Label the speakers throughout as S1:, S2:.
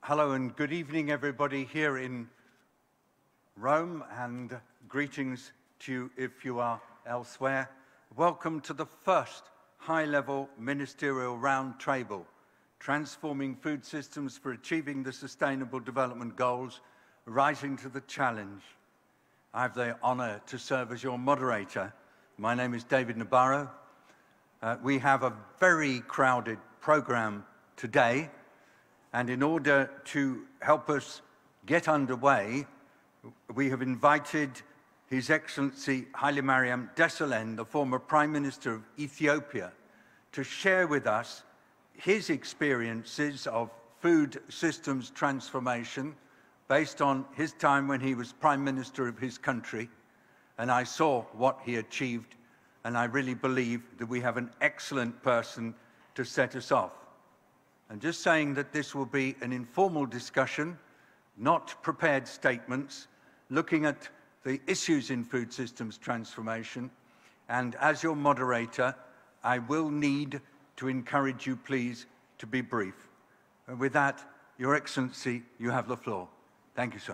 S1: Hello and good evening, everybody here in Rome, and greetings to you if you are elsewhere. Welcome to the first high-level ministerial roundtable, Transforming Food Systems for Achieving the Sustainable Development Goals, Rising to the Challenge. I have the honor to serve as your moderator. My name is David Nabarro. We have a very crowded program today. And in order to help us get underway, we have invited His Excellency Haile Mariam Desalegn, the former Prime Minister of Ethiopia, to share with us his experiences of food systems transformation based on his time when he was Prime Minister of his country. And I saw what he achieved, and I really believe that we have an excellent person to set us off. And just saying that this will be an informal discussion, not prepared statements, looking at the issues in food systems transformation. And as your moderator, I will need to encourage you, please, to be brief. And with that, Your Excellency, you have the floor. Thank you, sir.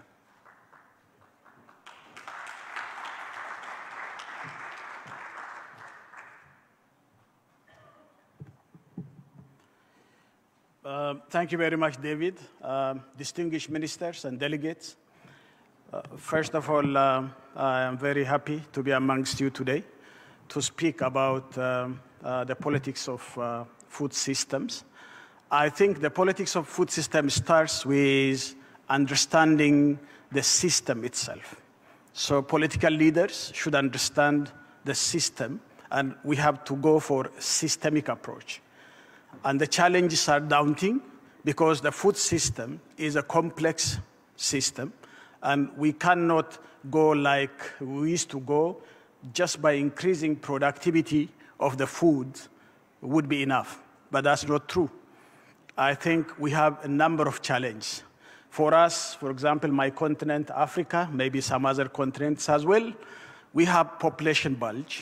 S2: Thank you very much, David. Distinguished ministers and delegates. First of all, I am very happy to be amongst you today to speak about the politics of food systems. I think the politics of food systems starts with understanding the system itself. So political leaders should understand the system, and we have to go for a systemic approach. And the challenges are daunting because the food system is a complex system, and we cannot go like we used to go just by increasing productivity of the food would be enough. But that's not true. I think we have a number of challenges. For us, for example, my continent, Africa, maybe some other continents as well, we have population bulge,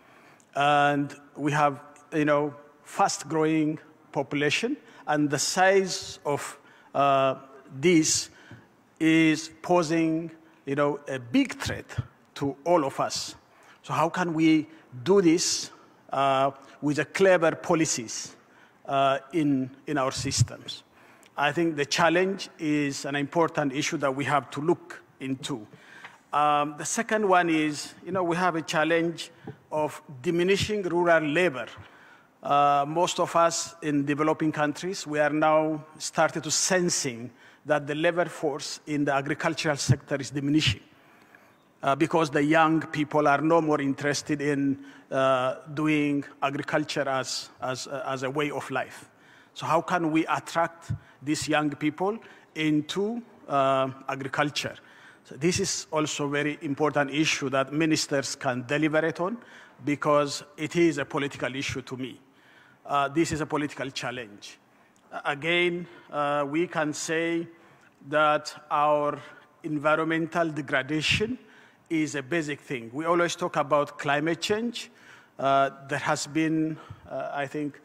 S2: and we have, fast-growing population, and the size of this is posing, a big threat to all of us. So how can we do this with a clever policies in our systems? I think the challenge is an important issue that we have to look into. The second one is, we have a challenge of diminishing rural labor. Most of us in developing countries, we are now started to sensing that the labor force in the agricultural sector is diminishing because the young people are no more interested in doing agriculture as a way of life. So how can we attract these young people into agriculture? So this is also a very important issue that ministers can deliberate on, because it is a political issue to me. This is a political challenge. Again, we can say that our environmental degradation is a basic thing. We always talk about climate change. There has been, I think,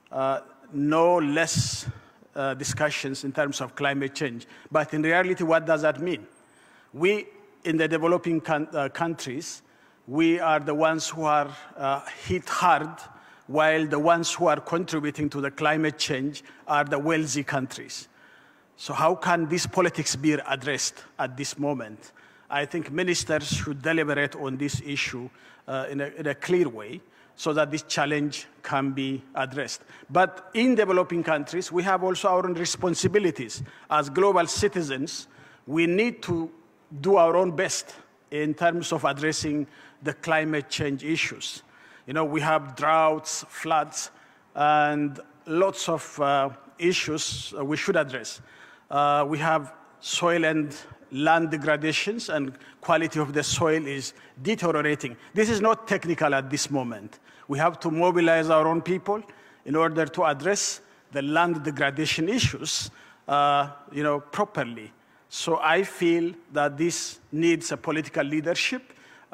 S2: no less discussions in terms of climate change. But in reality, what does that mean? We, in the developing countries, we are the ones who are hit hard, while the ones who are contributing to the climate change are the wealthy countries. So how can this politics be addressed at this moment? I think ministers should deliberate on this issue in a clear way so that this challenge can be addressed. But in developing countries, we have also our own responsibilities. As global citizens, we need to do our own best in terms of addressing the climate change issues. We have droughts, floods, and lots of issues we should address. We have soil and land degradations, and quality of the soil is deteriorating. This is not technical at this moment. We have to mobilize our own people in order to address the land degradation issues properly. So I feel that this needs a political leadership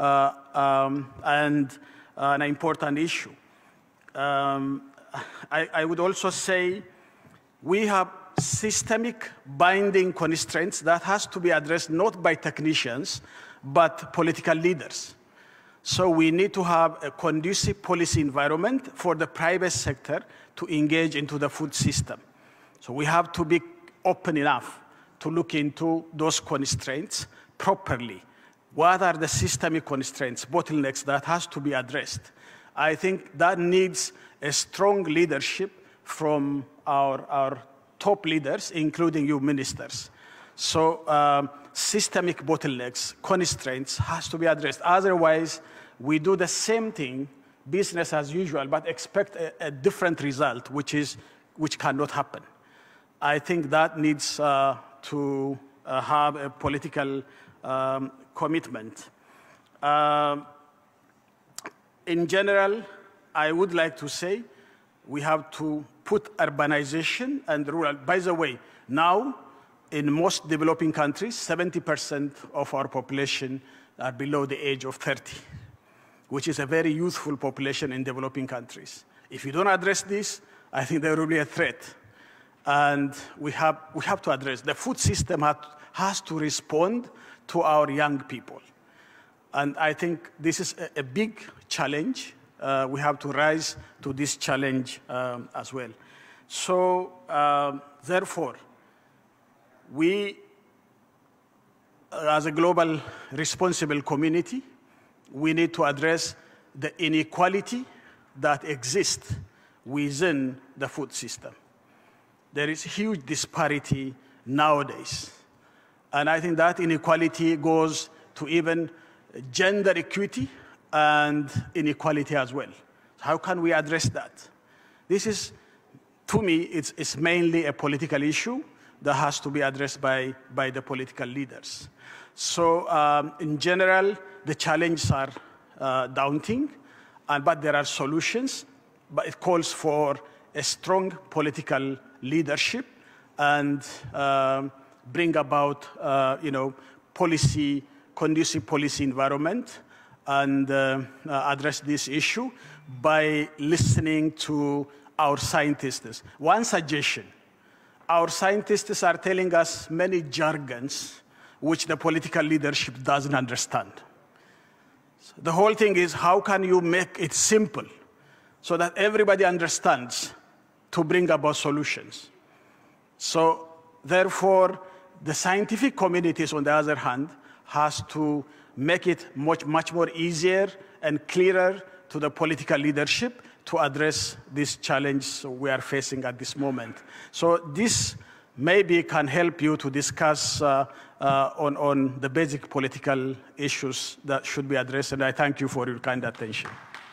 S2: and an important issue. I would also say we have systemic binding constraints that has to be addressed not by technicians, but political leaders. So we need to have a conducive policy environment for the private sector to engage into the food system. So we have to be open enough to look into those constraints properly. What are the systemic constraints, bottlenecks that has to be addressed? I think that needs a strong leadership from our top leaders, including you ministers. So systemic bottlenecks, constraints has to be addressed. Otherwise, we do the same thing, business as usual, but expect a different result, which cannot happen. I think that needs to have a political commitment. In general, I would like to say we have to put urbanization and rural. By the way, now in most developing countries, 70% of our population are below the age of 30, which is a very youthful population in developing countries. If you don't address this, I think there will be a threat. And we have to address. The food system has to respond to our young people. And I think this is a big challenge. We have to rise to this challenge as well. So, therefore, we, as a global responsible community, we need to address the inequality that exists within the food system. There is huge disparity nowadays. And I think that inequality goes to even gender equity and inequality as well. How can we address that? This is, to me, it's mainly a political issue that has to be addressed by the political leaders. So in general, the challenges are daunting, but there are solutions, but it calls for a strong political leadership and bring about, conducive policy environment and address this issue by listening to our scientists. One suggestion, our scientists are telling us many jargons which the political leadership doesn't understand. So the whole thing is, how can you make it simple so that everybody understands to bring about solutions? So therefore, the scientific communities, on the other hand, has to make it much more easier and clearer to the political leadership to address this challenge we are facing at this moment. So this maybe can help you to discuss on the basic political issues that should be addressed, and I thank you for your kind attention.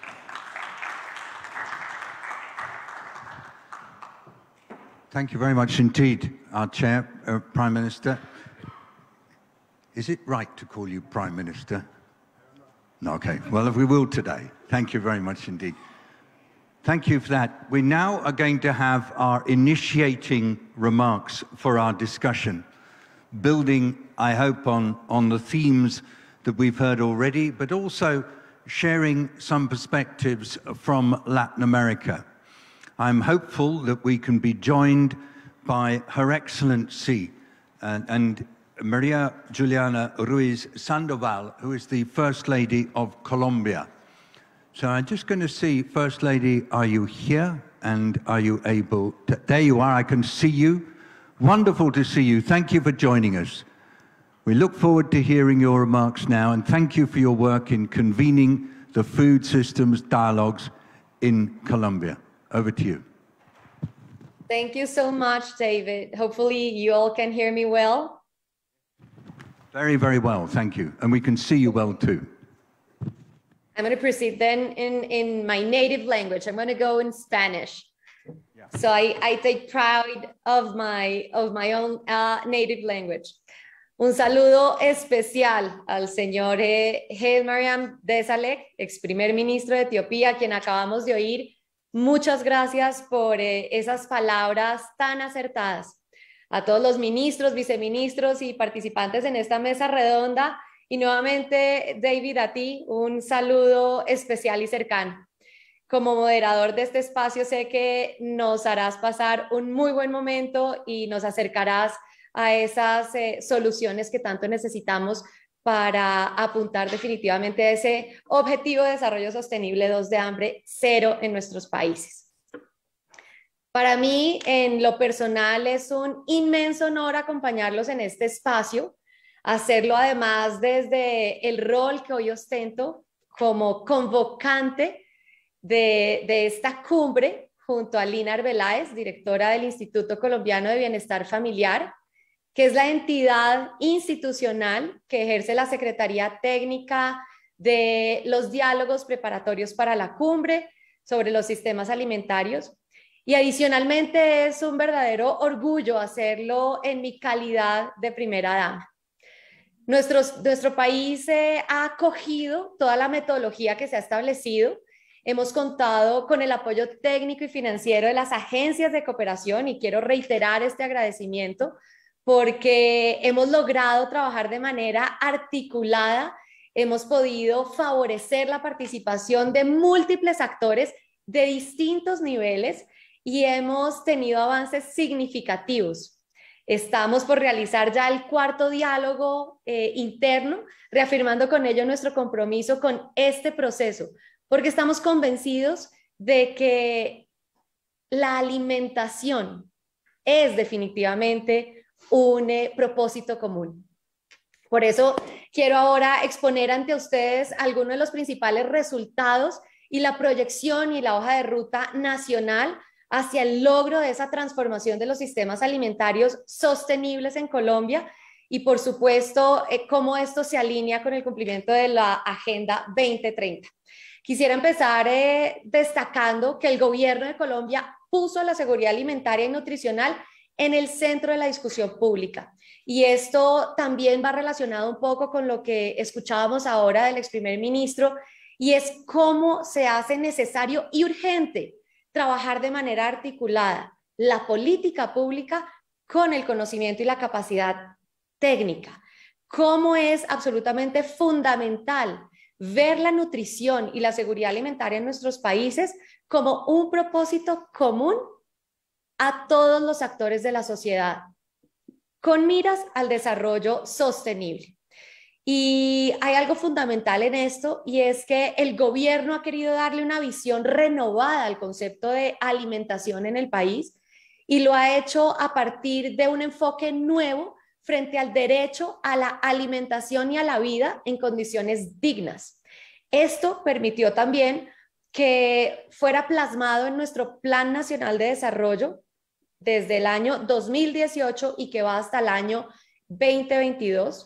S1: Thank you very much indeed, our Chair, Prime Minister. Is it right to call you Prime Minister? No, okay. Well, we will today. Thank you very much indeed. Thank you for that. We now are going to have our initiating remarks for our discussion, building, I hope, on the themes that we've heard already, but also sharing some perspectives from Latin America. I'm hopeful that we can be joined by Her Excellency and Maria Juliana Ruiz Sandoval, who is the First Lady of Colombia. So I'm just going to see, First Lady, are you here? And are you able to... There you are, I can see you. Wonderful to see you. Thank you for joining us. We look forward to hearing your remarks now, and thank you for your work in convening the food systems dialogues in Colombia. Over to you.
S3: Thank you so much, David. Hopefully you all can hear me well.
S1: Very, very well, thank you. And we can see you well too.
S3: I'm going to proceed then in my native language. I'm going to go in Spanish. Yeah. So I take pride of my own native language. Un saludo especial al señor Hailemariam Desalegn, ex primer ministro de Etiopía, quien acabamos de oír. Muchas gracias por esas palabras tan acertadas. A todos los ministros, viceministros y participantes en esta mesa redonda. Y nuevamente, David, a ti un saludo especial y cercano. como moderador de este espacio, sé que nos harás pasar un muy buen momento y nos acercarás a esas soluciones que tanto necesitamos para apuntar definitivamente a ese objetivo de desarrollo sostenible 2 de hambre, 0 en nuestros países. Para mí, en lo personal, es un inmenso honor acompañarlos en este espacio, hacerlo además desde el rol que hoy ostento como convocante de esta cumbre junto a Lina Arbeláez, directora del Instituto Colombiano de Bienestar Familiar, que es la entidad institucional que ejerce la Secretaría Técnica de los diálogos preparatorios para la cumbre sobre los sistemas alimentarios. Y adicionalmente es un verdadero orgullo hacerlo en mi calidad de primera dama. Nuestro país ha acogido toda la metodología que se ha establecido. Hemos contado con el apoyo técnico y financiero de las agencias de cooperación y quiero reiterar este agradecimiento porque hemos logrado trabajar de manera articulada, hemos podido favorecer la participación de múltiples actores de distintos niveles y hemos tenido avances significativos. Estamos por realizar ya el 4º diálogo interno, reafirmando con ello nuestro compromiso con este proceso, porque estamos convencidos de que la alimentación es definitivamente un propósito común. Por eso quiero ahora exponer ante ustedes algunos de los principales resultados y la proyección y la hoja de ruta nacional hacia el logro de esa transformación de los sistemas alimentarios sostenibles en Colombia y, por supuesto, cómo esto se alinea con el cumplimiento de la Agenda 2030. Quisiera empezar destacando que el gobierno de Colombia puso la seguridad alimentaria y nutricional en el centro de la discusión pública. Y esto también va relacionado un poco con lo que escuchábamos ahora del ex primer ministro, y es cómo se hace necesario y urgente trabajar de manera articulada la política pública con el conocimiento y la capacidad técnica. Cómo es absolutamente fundamental ver la nutrición y la seguridad alimentaria en nuestros países como un propósito común a todos los actores de la sociedad, con miras al desarrollo sostenible. Y hay algo fundamental en esto, y es que el gobierno ha querido darle una visión renovada al concepto de alimentación en el país, y lo ha hecho a partir de un enfoque nuevo frente al derecho a la alimentación y a la vida en condiciones dignas. Esto permitió también que fuera plasmado en nuestro Plan Nacional de Desarrollo desde el año 2018 y que va hasta el año 2022.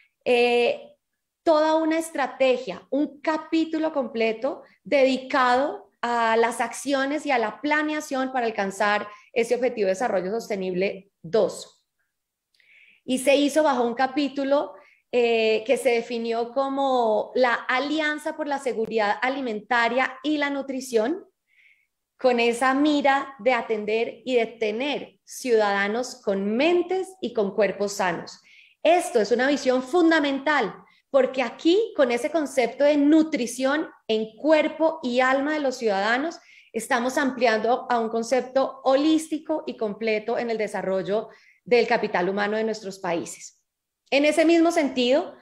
S3: Toda una estrategia, un capítulo completo dedicado a las acciones y a la planeación para alcanzar ese objetivo de desarrollo sostenible 2. Y se hizo bajo un capítulo que se definió como la Alianza por la Seguridad Alimentaria y la Nutrición, con esa mira de atender y de tener ciudadanos con mentes y con cuerpos sanos. Esto es una visión fundamental, porque aquí, con ese concepto de nutrición en cuerpo y alma de los ciudadanos, estamos ampliando a un concepto holístico y completo en el desarrollo del capital humano de nuestros países. En ese mismo sentido,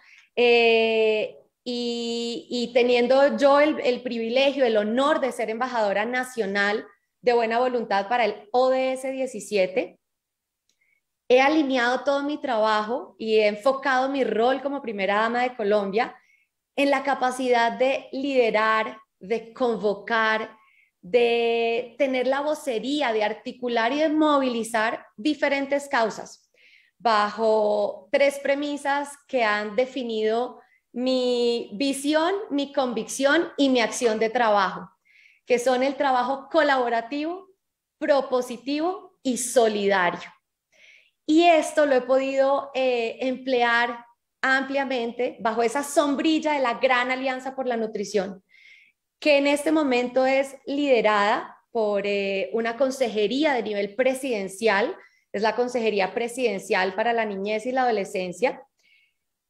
S3: y teniendo yo el privilegio, el honor de ser embajadora nacional de buena voluntad para el ODS 17, he alineado todo mi trabajo y he enfocado mi rol como primera dama de Colombia en la capacidad de liderar, de convocar, de tener la vocería, de articular y de movilizar diferentes causas bajo 3 premisas que han definido mi visión, mi convicción y mi acción de trabajo, que son el trabajo colaborativo, propositivo y solidario. Y esto lo he podido emplear ampliamente bajo esa sombrilla de la Gran Alianza por la Nutrición, que en este momento es liderada por una consejería de nivel presidencial, es la Consejería Presidencial para la Niñez y la Adolescencia,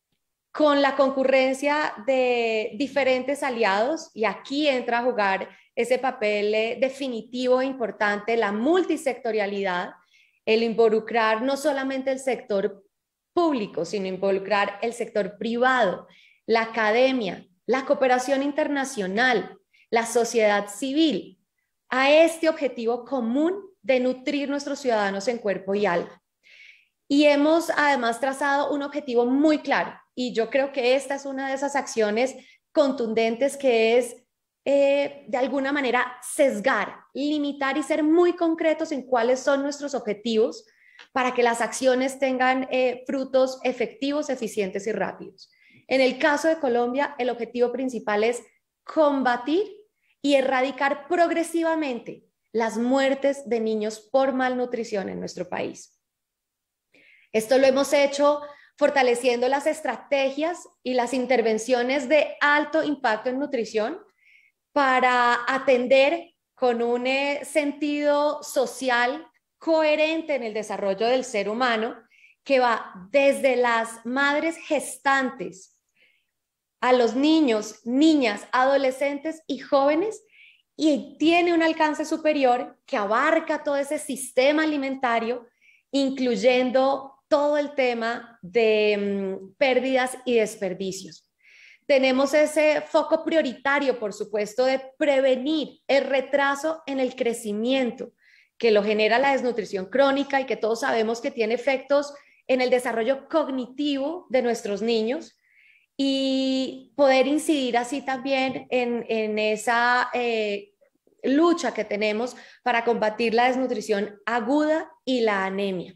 S3: con la concurrencia de diferentes aliados, y aquí entra a jugar ese papel definitivo e importante, la multisectorialidad, el involucrar no solamente el sector público, sino involucrar el sector privado, la academia, la cooperación internacional, la sociedad civil, a este objetivo común de nutrir nuestros ciudadanos en cuerpo y alma. Y hemos además trazado un objetivo muy claro, y yo creo que esta es una de esas acciones contundentes que es de alguna manera sesgar, limitar y ser muy concretos en cuáles son nuestros objetivos para que las acciones tengan frutos efectivos, eficientes y rápidos. En el caso de Colombia, el objetivo principal es combatir y erradicar progresivamente las muertes de niños por malnutrición en nuestro país. Esto lo hemos hecho fortaleciendo las estrategias y las intervenciones de alto impacto en nutrición para atender con un sentido social coherente en el desarrollo del ser humano, que va desde las madres gestantes a los niños, niñas, adolescentes y jóvenes, y tiene un alcance superior que abarca todo ese sistema alimentario, incluyendo todo el tema de pérdidas y desperdicios. Tenemos ese foco prioritario, por supuesto, de prevenir el retraso en el crecimiento que lo genera la desnutrición crónica y que todos sabemos que tiene efectos en el desarrollo cognitivo de nuestros niños, y poder incidir así también en esa lucha que tenemos para combatir la desnutrición aguda y la anemia.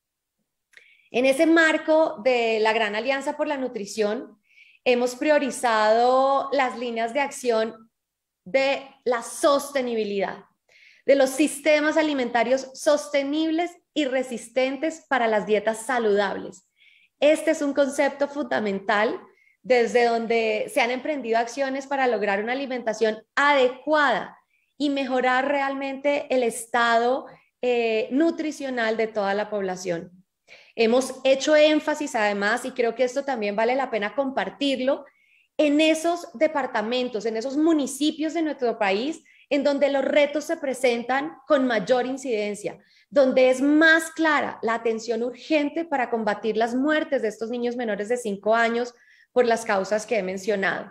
S3: En ese marco de la Gran Alianza por la Nutrición, hemos priorizado las líneas de acción de la sostenibilidad, de los sistemas alimentarios sostenibles y resistentes para las dietas saludables. Este es un concepto fundamental desde donde se han emprendido acciones para lograr una alimentación adecuada y mejorar realmente el estado nutricional de toda la población. Hemos hecho énfasis además, y creo que esto también vale la pena compartirlo, en esos departamentos, en esos municipios de nuestro país, en donde los retos se presentan con mayor incidencia, donde es más clara la atención urgente para combatir las muertes de estos niños menores de 5 años por las causas que he mencionado.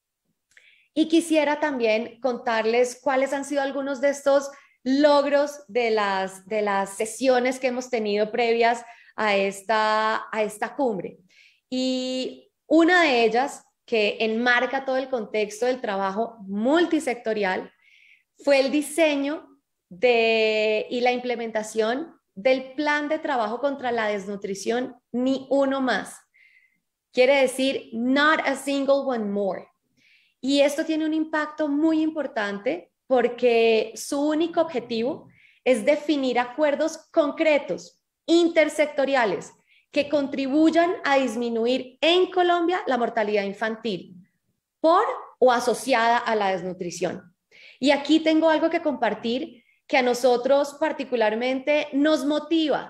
S3: Y quisiera también contarles cuáles han sido algunos de estos logros de las sesiones que hemos tenido previas a esta cumbre. Y una de ellas, que enmarca todo el contexto del trabajo multisectorial, fue el diseño y la implementación del plan de trabajo contra la desnutrición Ni Uno Más. Quiere decir not a single one more. Y esto tiene un impacto muy importante porque su único objetivo es definir acuerdos concretos, intersectoriales, que contribuyan a disminuir en Colombia la mortalidad infantil por o asociada a la desnutrición. Y aquí tengo algo que compartir que a nosotros particularmente nos motiva,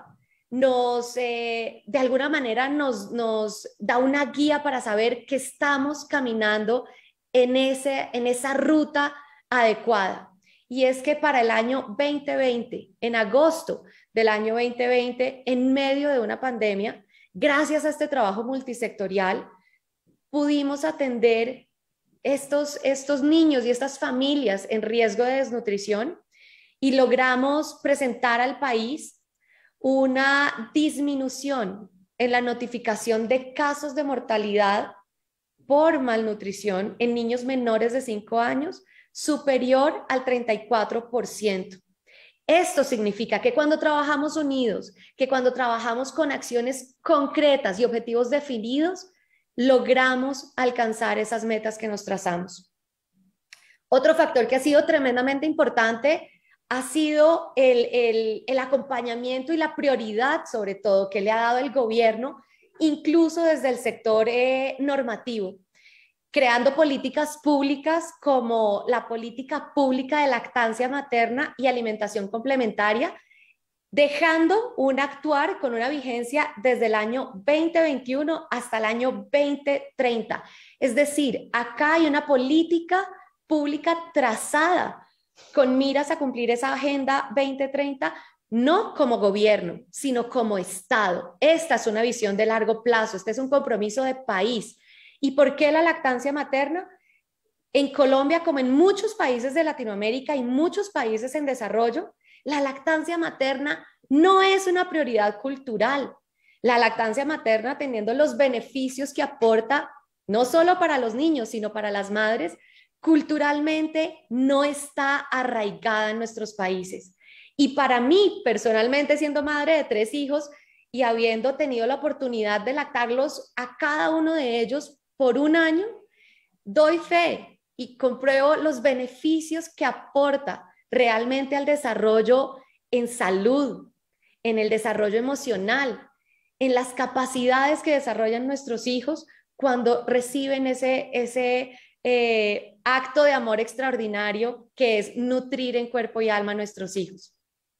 S3: de alguna manera nos da una guía para saber que estamos caminando en esa ruta adecuada. Y es que para el año 2020, en agosto del año 2020, en medio de una pandemia, gracias a este trabajo multisectorial, pudimos atender estos niños y estas familias en riesgo de desnutrición y logramos presentar al país una disminución en la notificación de casos de mortalidad por malnutrición en niños menores de 5 años superior al 34%. Esto significa que cuando trabajamos unidos, que cuando trabajamos con acciones concretas y objetivos definidos, logramos alcanzar esas metas que nos trazamos. Otro factor que ha sido tremendamente importante ha sido el acompañamiento y la prioridad, sobre todo, que le ha dado el gobierno, incluso desde el sector normativo, creando políticas públicas como la política pública de lactancia materna y alimentación complementaria, dejando un actuar con una vigencia desde el año 2021 hasta el año 2030. Es decir, acá hay una política pública trazada con miras a cumplir esa Agenda 2030, no como gobierno, sino como Estado. Esta es una visión de largo plazo, este es un compromiso de país. ¿Y por qué la lactancia materna? En Colombia, como en muchos países de Latinoamérica y muchos países en desarrollo, la lactancia materna no es una prioridad cultural. La lactancia materna, teniendo los beneficios que aporta, no solo para los niños, sino para las madres, culturalmente no está arraigada en nuestros países. Y para mí, personalmente, siendo madre de 3 hijos y habiendo tenido la oportunidad de lactarlos a cada uno de ellos por 1 año, doy fe y compruebo los beneficios que aporta realmente al desarrollo en salud, en el desarrollo emocional, en las capacidades que desarrollan nuestros hijos cuando reciben ese acto de amor extraordinario que es nutrir en cuerpo y alma a nuestros hijos.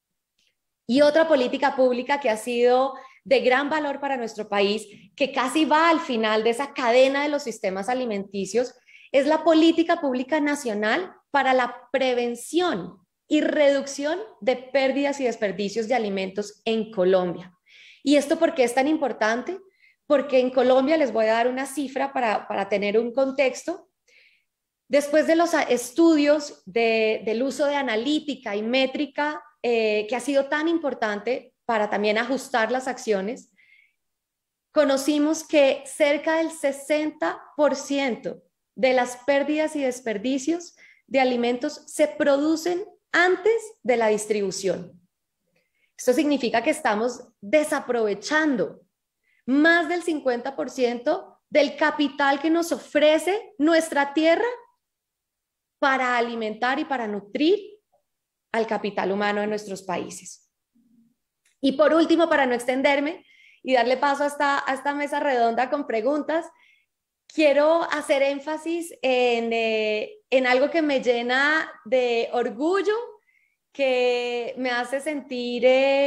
S3: Y otra política pública que ha sido de gran valor para nuestro país, que casi va al final de esa cadena de los sistemas alimenticios, es la política pública nacional para la prevención y reducción de pérdidas y desperdicios de alimentos en Colombia. ¿Y esto por qué es tan importante? Porque en Colombia, les voy a dar una cifra para tener un contexto. Después de los estudios del uso de analítica y métrica, que ha sido tan importante para también ajustar las acciones, conocimos que cerca del 60% de las pérdidas y desperdicios de alimentos se producen antes de la distribución. Esto significa que estamos desaprovechando más del 50% del capital que nos ofrece nuestra tierra para alimentar y para nutrir al capital humano de nuestros países. Y por último, para no extenderme y darle paso a esta mesa redonda con preguntas, quiero hacer énfasis en algo que me llena de orgullo, que me hace sentir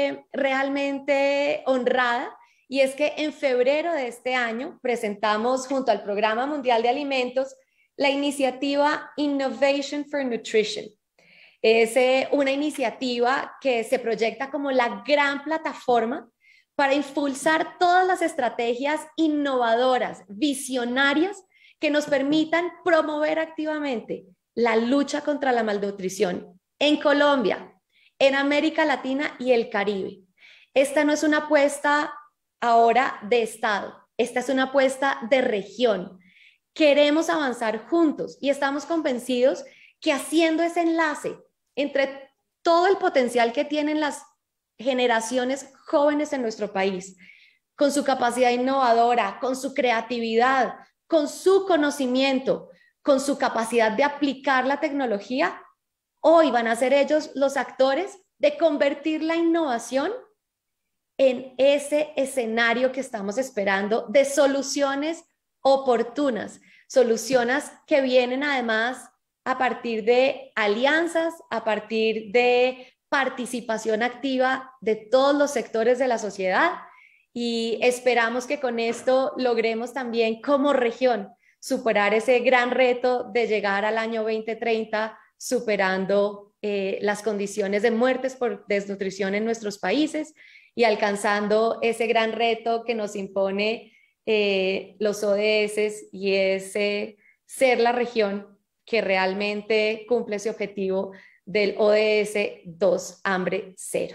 S3: realmente honrada, y es que en febrero de este año presentamos junto al Programa Mundial de Alimentos la iniciativa Innovation for Nutrition. Es una iniciativa que se proyecta como la gran plataforma para impulsar todas las estrategias innovadoras, visionarias, que nos permitan promover activamente la lucha contra la malnutrición en Colombia, en América Latina y el Caribe. Esta no es una apuesta ahora de Estado, esta es una apuesta de región. Queremos avanzar juntos y estamos convencidos que haciendo ese enlace entre todo el potencial que tienen las generaciones jóvenes en nuestro país, con su capacidad innovadora, con su creatividad, con su conocimiento, con su capacidad de aplicar la tecnología, hoy van a ser ellos los actores de convertir la innovación en ese escenario que estamos esperando de soluciones oportunas, soluciones que vienen además a partir de alianzas, a partir de participación activa de todos los sectores de la sociedad, y esperamos que con esto logremos también como región superar ese gran reto de llegar al año 2030 superando las condiciones de muertes por desnutrición en nuestros países y alcanzando ese gran reto que nos impone los ODS, y es ser la región que realmente cumple ese objetivo del ODS 2, hambre cero.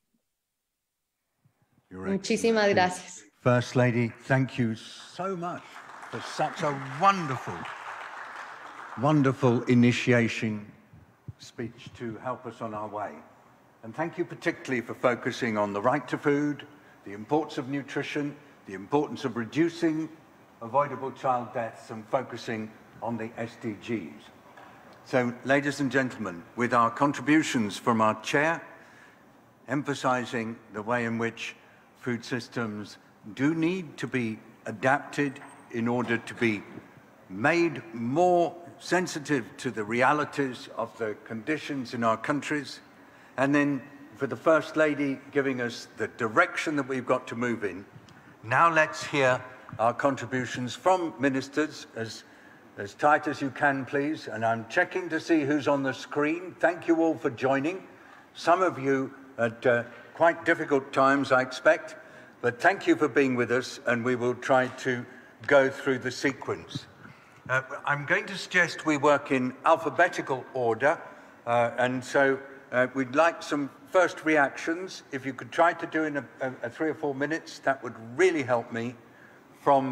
S3: Muchísimas gracias.
S1: First Lady, thank you so much for such a wonderful, wonderful initiation speech to help us on our way. And thank you particularly for focusing on the right to food, the importance of nutrition, the importance of reducing avoidable child deaths, and focusing on the SDGs. So, ladies and gentlemen, with our contributions from our chair, emphasizing the way in which food systems do need to be adapted in order to be made more sensitive to the realities of the conditions in our countries, and then for the First Lady giving us the direction that we've got to move in. Now let's hear our contributions from ministers, as As tight as you can, please. And I'm checking to see who's on the screen. Thank you all for joining. Some of you at quite difficult times, I expect, but thank you for being with us, and we will try to go through the sequence. I'm going to suggest we work in alphabetical order, and so we'd like some first reactions. If you could try to do in a 3 or 4 minutes, that would really help me. From,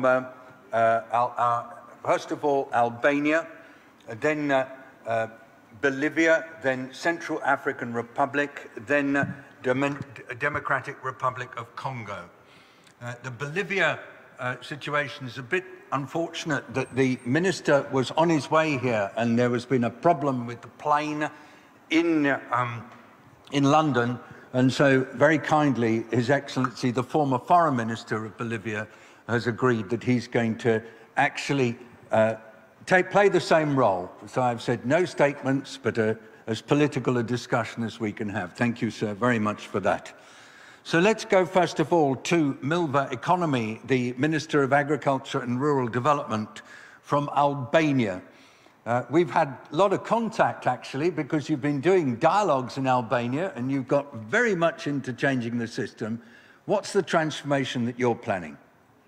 S1: first of all, Albania, then Bolivia, then Central African Republic, then Democratic Republic of Congo. The Bolivia situation is a bit unfortunate that the minister was on his way here and there has been a problem with the plane in London, and so very kindly His Excellency the former Foreign Minister of Bolivia has agreed that he's going to actually play the same role. So I've said no statements, but as political a discussion as we can have. Thank you, sir, very much for that. So let's go first of all to Milva Economy, the Minister of Agriculture and Rural Development from Albania. We've had a lot of contact, actually, because you've been doing dialogues in Albania and you've got very much into changing the system. What's the transformation that you're planning?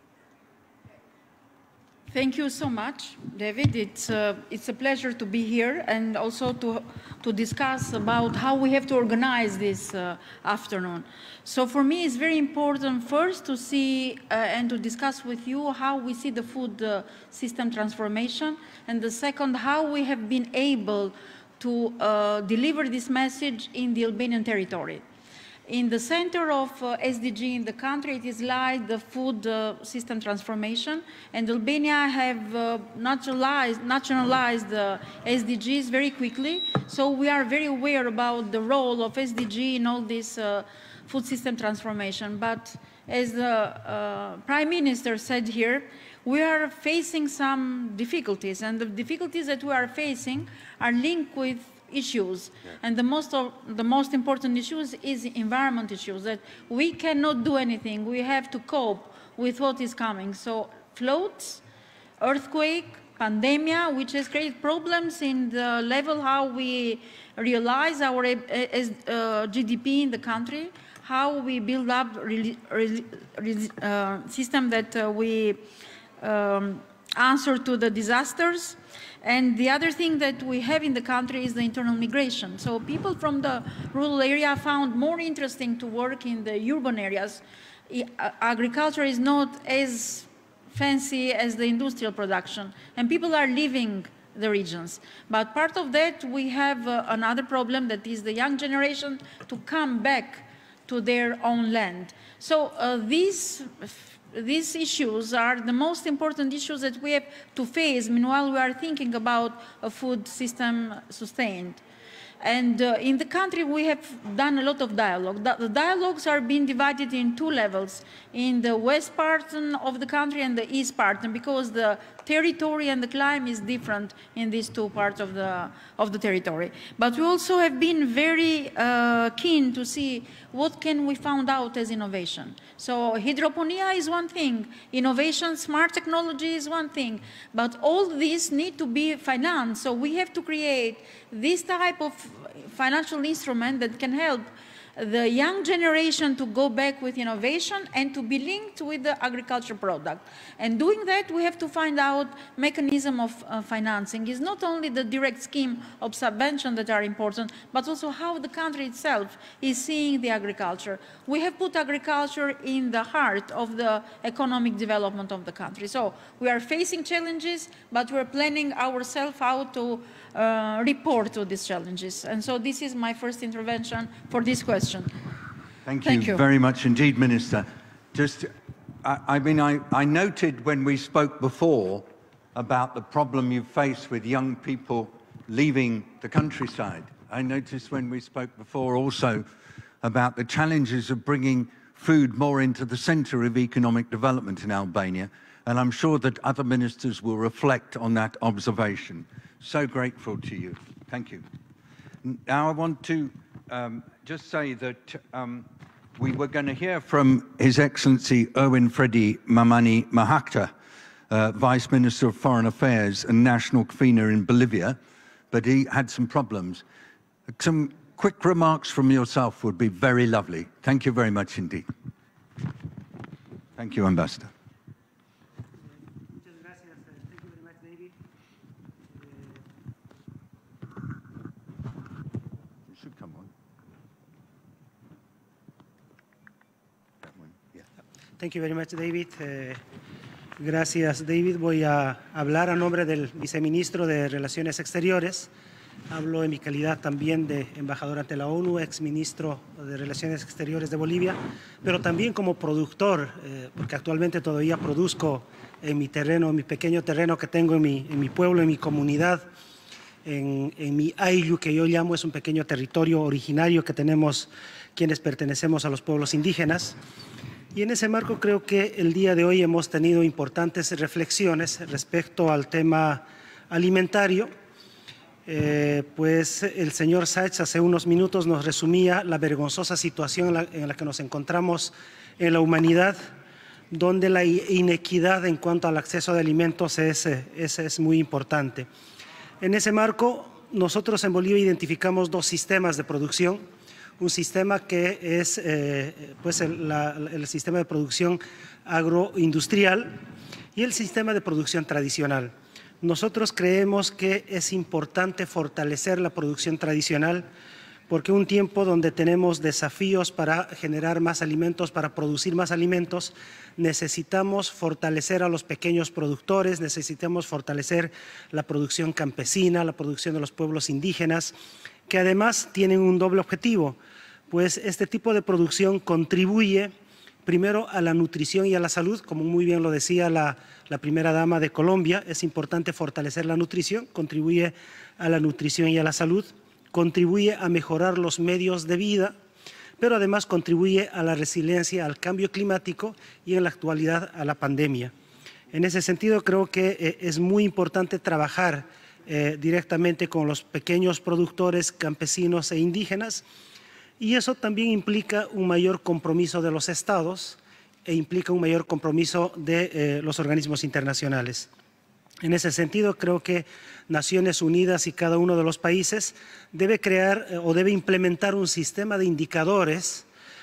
S4: Thank you so much, David. It's a pleasure to be here and also to discuss about how we have to organize this afternoon. So for me, it's very important first to see and to discuss with you how we see the food system transformation, and the second, how we have been able to deliver this message in the Albanian territory. In the center of SDG in the country, it is like the food system transformation, and Albania have nationalized the SDGs very quickly. So we are very aware about the role of SDG in all this food system transformation. But as the Prime Minister said here, we are facing some difficulties, and the difficulties that we are facing are linked with issues, and the most important issues is environment issues, that we cannot do anything. We have to cope with what is coming. So floods, earthquake, pandemia, which has created problems in the level how we realize our GDP in the country, how we build up system that we answer to the disasters. And the other thing that we have in the country is the internal migration. So people from the rural area found more interesting to work in the urban areas. Agriculture is not as fancy as the industrial production, and people are leaving the regions. But part of that, we have another problem, that is the young generation to come back to their own land. So these issues are the most important issues that we have to face. Meanwhile, we are thinking about a food system sustained. And in the country, we have done a lot of dialogue. The dialogues are being divided in 2 levels, in the west part of the country and the east part, and because the territory and the climate is different in these 2 parts of the territory. But we also have been very keen to see what can we find out as innovation. So hydroponia is one thing, innovation, smart technology is one thing, but all these need to be financed. So we have to create this type of financial instrument that can help the young generation to go back with innovation and to be linked with the agriculture product. And doing that, we have to find out mechanism of financing. It's not only the direct scheme of subvention that are important, but also how the country itself is seeing the agriculture. We have put agriculture in the heart of the economic development of the country. So we are facing challenges, but we're planning ourselves how to report to these challenges. And so this is my first intervention for this question.
S1: Thank you very much indeed, Minister. Just, I noted when we spoke before about the problem you face with young people leaving the countryside. I noticed when we spoke before also about the challenges of bringing food more into the center of economic development in Albania. And I'm sure that other ministers will reflect on that observation. So grateful to you. Thank you. Now I want to just say that we were going to hear from His Excellency Erwin Freddy Mamani Mahakta, Vice Minister of Foreign Affairs and National Convener in Bolivia, but he had some problems. Some quick remarks from yourself would be very lovely. Thank you very much indeed. Thank you, Ambassador.
S5: Muchas gracias. Thank you very much, David.
S1: You should come on. That one, yeah.
S5: Thank you very much, David. Gracias, David. Voy a hablar a nombre del viceministro de Relaciones Exteriores. Hablo en mi calidad también de embajador ante la ONU, exministro de Relaciones Exteriores de Bolivia, pero también como productor, porque actualmente todavía produzco en mi terreno, en mi pequeño terreno que tengo en mi pueblo, en mi comunidad, en mi ayllu, que yo llamo, es un pequeño territorio originario que tenemos quienes pertenecemos a los pueblos indígenas. Y en ese marco creo que el día de hoy hemos tenido importantes reflexiones respecto al tema alimentario. Pues el señor Sachs hace unos minutos nos resumía la vergonzosa situación en la que nos encontramos en la humanidad, donde la inequidad en cuanto al acceso a alimentos es muy importante. En ese marco, nosotros en Bolivia identificamos dos sistemas de producción. Un sistema que es pues el sistema de producción agroindustrial y el sistema de producción tradicional. Nosotros creemos que es importante fortalecer la producción tradicional porque un tiempo donde tenemos desafíos para generar más alimentos, para producir más alimentos, necesitamos fortalecer a los pequeños productores, necesitamos fortalecer la producción campesina, la producción de los pueblos indígenas, que además tienen un doble objetivo, pues este tipo de producción contribuye primero a la nutrición y a la salud, como muy bien lo decía la primera dama de Colombia, es importante fortalecer la nutrición, contribuye a la nutrición y a la salud, contribuye a mejorar los medios de vida, pero además contribuye a la resiliencia al cambio climático y en la actualidad a la pandemia. En ese sentido creo que es muy importante trabajar directamente con los pequeños productores campesinos e indígenas, y eso también implica un mayor compromiso de los estados e implica un mayor compromiso de los organismos internacionales. En ese sentido, creo que Naciones Unidas y cada uno de los países debe crear o debe implementar un sistema de indicadores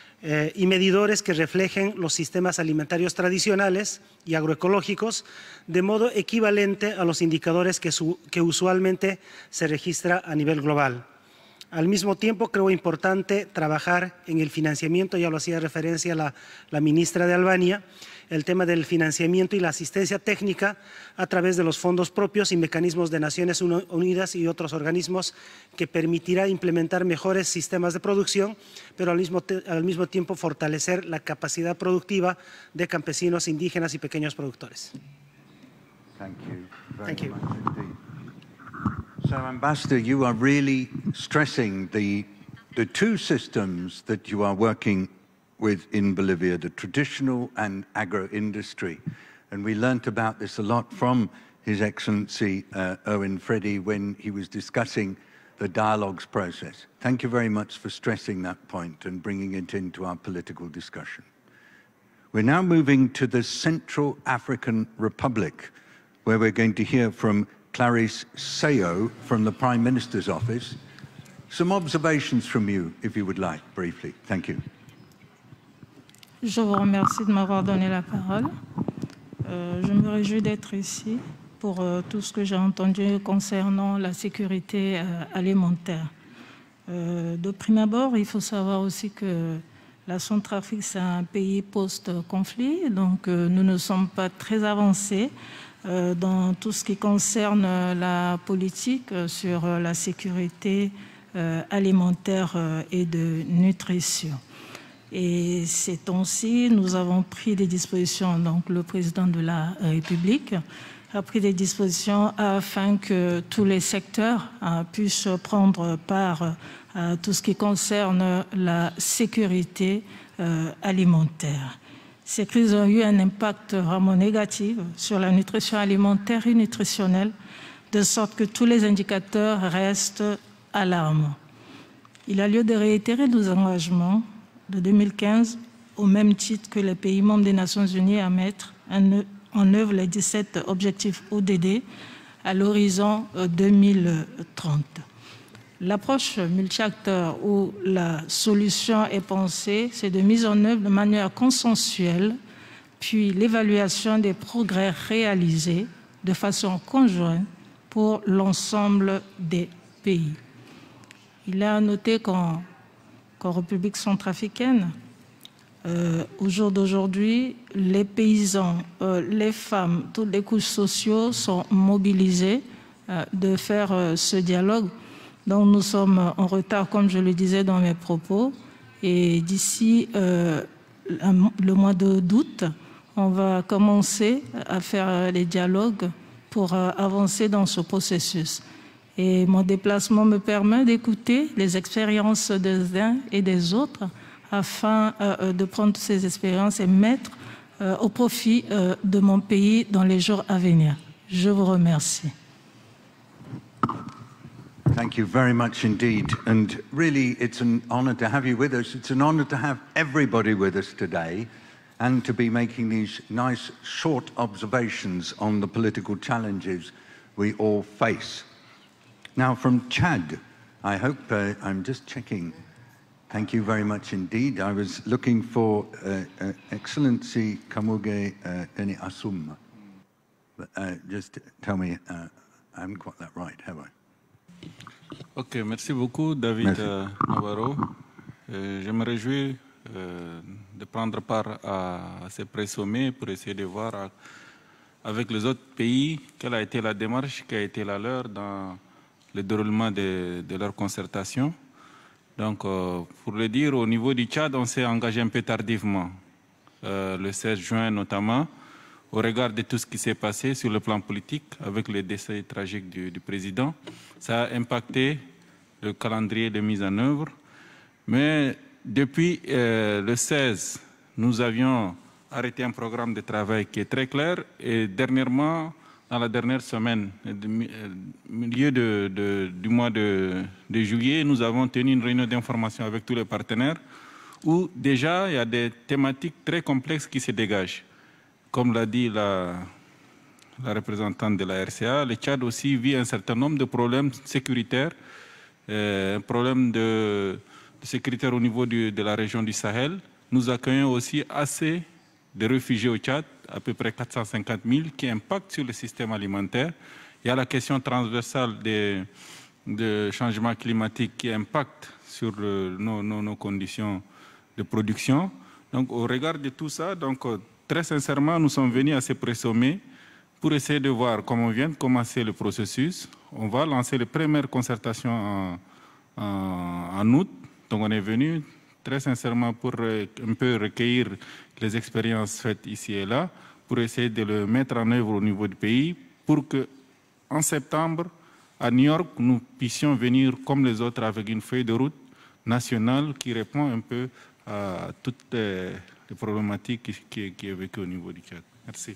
S5: y medidores que reflejen los sistemas alimentarios tradicionales y agroecológicos de modo equivalente a los indicadores que usualmente se registra a nivel global. Al mismo tiempo, creo importante trabajar en el financiamiento, ya lo hacía referencia la ministra de Albania, el tema del financiamiento y la asistencia técnica a través de los fondos propios y mecanismos de Naciones Unidas y otros organismos que permitirá implementar mejores sistemas de producción, pero al mismo tiempo fortalecer la capacidad productiva de campesinos, indígenas y pequeños productores.
S1: Thank you very much indeed. So, Ambassador, you are really stressing the two systems that you are working with in Bolivia, the traditional and agro-industry. And we learnt about this a lot from His Excellency Owen Freddy when he was discussing the dialogues process. Thank you very much for stressing that point and bringing it into our political discussion. We're now moving to the Central African Republic, where we're going to hear from Clarice Sayo from the Prime Minister's office. Some observations from you, if you would like, briefly. Thank you.
S6: Je vous remercie de m'avoir donné la parole. Je me réjouis d'être ici pour tout ce que j'ai entendu concernant la sécurité alimentaire. De prime abord, il faut savoir aussi que la Centrafrique, c'est un pays post-conflit, donc nous ne sommes pas très avancés dans tout ce qui concerne la politique sur la sécurité alimentaire et de nutrition. Et ces temps-ci, nous avons pris des dispositions, donc le président de la République a pris des dispositions afin que tous les secteurs puissent prendre part à tout ce qui concerne la sécurité alimentaire. Ces crises ont eu un impact vraiment négatif sur la nutrition alimentaire et nutritionnelle, de sorte que tous les indicateurs restent alarmants. Il a lieu de réitérer nos engagements de 2015, au même titre que les pays membres des Nations Unies, à mettre en œuvre les 17 objectifs ODD à l'horizon 2030. L'approche multi-acteurs où la solution est pensée, c'est de mise en œuvre de manière consensuelle, puis l'évaluation des progrès réalisés de façon conjointe pour l'ensemble des pays. Il est à noter qu'en République centrafricaine, au jour d'aujourd'hui, les paysans, les femmes, toutes les couches sociaux sont mobilisées de faire ce dialogue. Donc nous sommes en retard, comme je le disais dans mes propos, et d'ici le mois d'août, on va commencer à faire les dialogues pour avancer dans ce processus. Et mon déplacement me permet d'écouter les expériences des uns et des autres afin de prendre toutes ces expériences et mettre au profit de mon pays dans les jours à venir. Je vous remercie.
S1: Thank you very much indeed. And really, it's an honor to have you with us. It's an honor to have everybody with us today and to be making these nice short observations on the political challenges we all face. Now, from Chad, I hope I'm just checking. Thank you very much indeed. I was looking for Excellency Kamuge Eni Asum. Just tell me, I haven't got that right, have I?
S7: Ok, merci beaucoup, David Navarro. Je me réjouis de prendre part à ce pré-sommet pour essayer de voir avec les autres pays quelle a été la démarche qui a été la leur dans le déroulement de leur concertation. Donc, pour le dire, au niveau du Tchad, on s'est engagé un peu tardivement, le 16 juin notamment, au regard de tout ce qui s'est passé sur le plan politique avec le décès tragique du président. Ça a impacté le calendrier de mise en œuvre. Mais depuis le 16, nous avions arrêté un programme de travail qui est très clair. Et dernièrement, dans la dernière semaine, milieu du mois de juillet, nous avons tenu une réunion d'information avec tous les partenaires où déjà il y a des thématiques très complexes qui se dégagent. Comme l'a dit la représentante de la RCA, le Tchad aussi vit un certain nombre de problèmes sécuritaires, un problème de sécuritaire au niveau de la région du Sahel. Nous accueillons aussi assez de réfugiés au Tchad, à peu près 450 000, qui impactent sur le système alimentaire. Il y a la question transversale des changements climatiques qui impactent sur nos conditions de production. Donc, au regard de tout ça, très sincèrement, nous sommes venus à ce pré-sommet pour essayer de voir comment on vient de commencer le processus. On va lancer les premières concertations en août. Donc, on est venu très sincèrement pour un peu recueillir les expériences faites ici et là, pour essayer de le mettre en œuvre au niveau du pays, pour qu'en septembre, à New York, nous puissions venir comme les autres avec une feuille de route nationale qui répond un peu à toutes les problématiques qui est vécues au niveau du Tchad. Merci.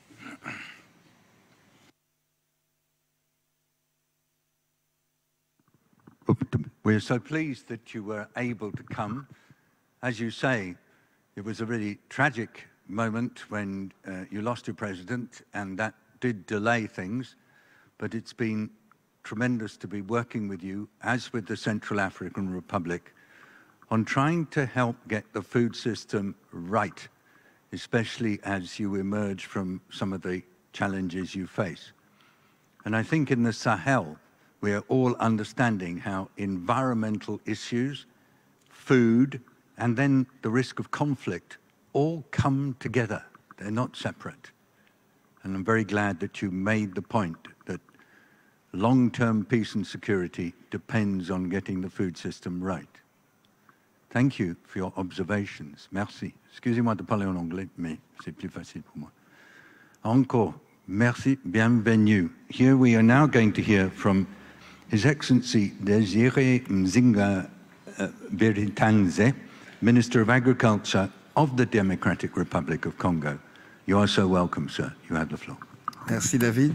S1: We're so pleased that you were able to come. As you say, it was a really tragic moment when you lost your president, and that did delay things, but it's been tremendous to be working with you, as with the Central African Republic, on trying to help get the food system right, especially as you emerge from some of the challenges you face. And I think in the Sahel, we are all understanding how environmental issues, food, and then the risk of conflict all come together. They're not separate. And I'm very glad that you made the point that long-term peace and security depends on getting the food system right. Thank you for your observations. Merci. Excusez-moi de parler en anglais, mais c'est plus facile pour moi. Encore, merci, bienvenue. Here we are now going to hear from His Excellency Desiré Mzinga Biritanze, Minister of Agriculture of the Democratic Republic of Congo. You are so welcome, sir. You have the floor.
S8: Merci, David.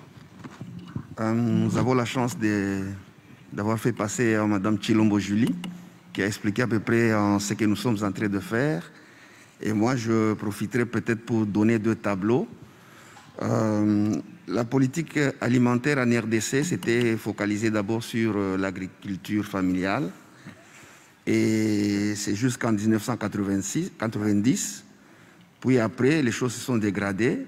S8: Nous avons la chance d'avoir fait passer à Madame Chilombo Julie, qui a expliqué à peu près ce que nous sommes en train de faire. Et moi, je profiterai peut-être pour donner deux tableaux. La politique alimentaire en RDC s'était focalisée d'abord sur l'agriculture familiale. Et c'est jusqu'en 1990. Puis après, les choses se sont dégradées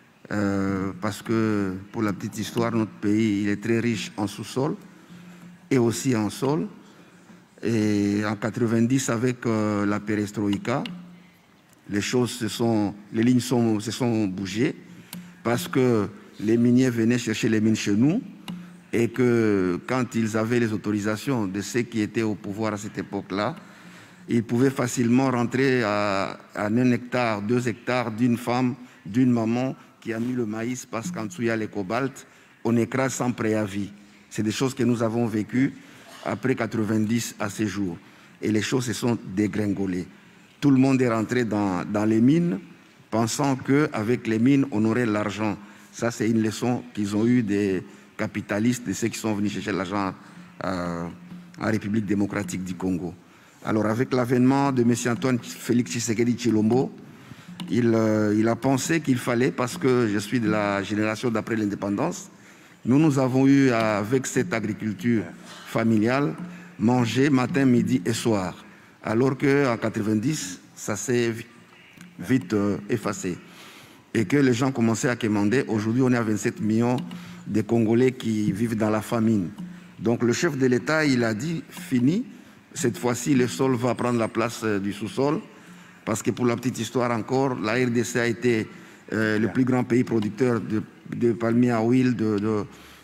S8: parce que, pour la petite histoire, notre pays il est très riche en sous-sol et aussi en sol. Et en 90, avec la perestroïka, les lignes se sont bougées parce que les miniers venaient chercher les mines chez nous et que quand ils avaient les autorisations de ceux qui étaient au pouvoir à cette époque-là, ils pouvaient facilement rentrer à 1 hectare, 2 hectares d'une femme, d'une maman qui a mis le maïs parce qu'en dessous il y a les cobaltes, on écrase sans préavis. C'est des choses que nous avons vécues après 90 à ces jours. Et les choses se sont dégringolées. Tout le monde est rentré dans les mines, pensant qu'avec les mines, on aurait l'argent. Ça, c'est une leçon qu'ils ont eue des capitalistes, de ceux qui sont venus chercher l'argent en République démocratique du Congo. Alors, avec l'avènement de M. Antoine Félix Tshisekedi Tshilombo, il a pensé qu'il fallait, parce que je suis de la génération d'après l'indépendance, nous avons eu, avec cette agriculture familiale, manger matin, midi et soir. Alors qu'en 90, ça s'est vite effacé. Et que les gens commençaient à commander. Aujourd'hui, on est à 27 millions de Congolais qui vivent dans la famine. Donc le chef de l'État, il a dit, fini, cette fois-ci, le sol va prendre la place du sous-sol. Parce que pour la petite histoire encore, la RDC a été le plus grand pays producteur de palmiers à huile, de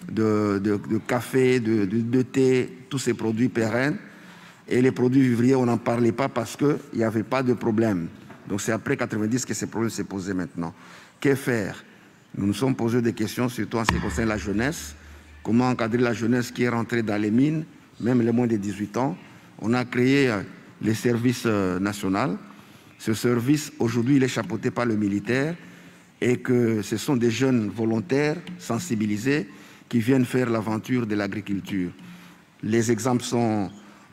S8: café, de thé, tous ces produits pérennes. Et les produits vivriers, on n'en parlait pas parce qu'il n'y avait pas de problème. Donc c'est après 90 que ces problèmes s'est posé maintenant. Que faire? Nous nous sommes posé des questions, surtout en ce qui concerne la jeunesse. Comment encadrer la jeunesse qui est rentrée dans les mines, même les moins de 18 ans? On a créé les services nationaux. Ce service, aujourd'hui, il est chapeauté par le militaire et que ce sont des jeunes volontaires, sensibilisés, qui viennent faire l'aventure de l'agriculture. Les exemples sont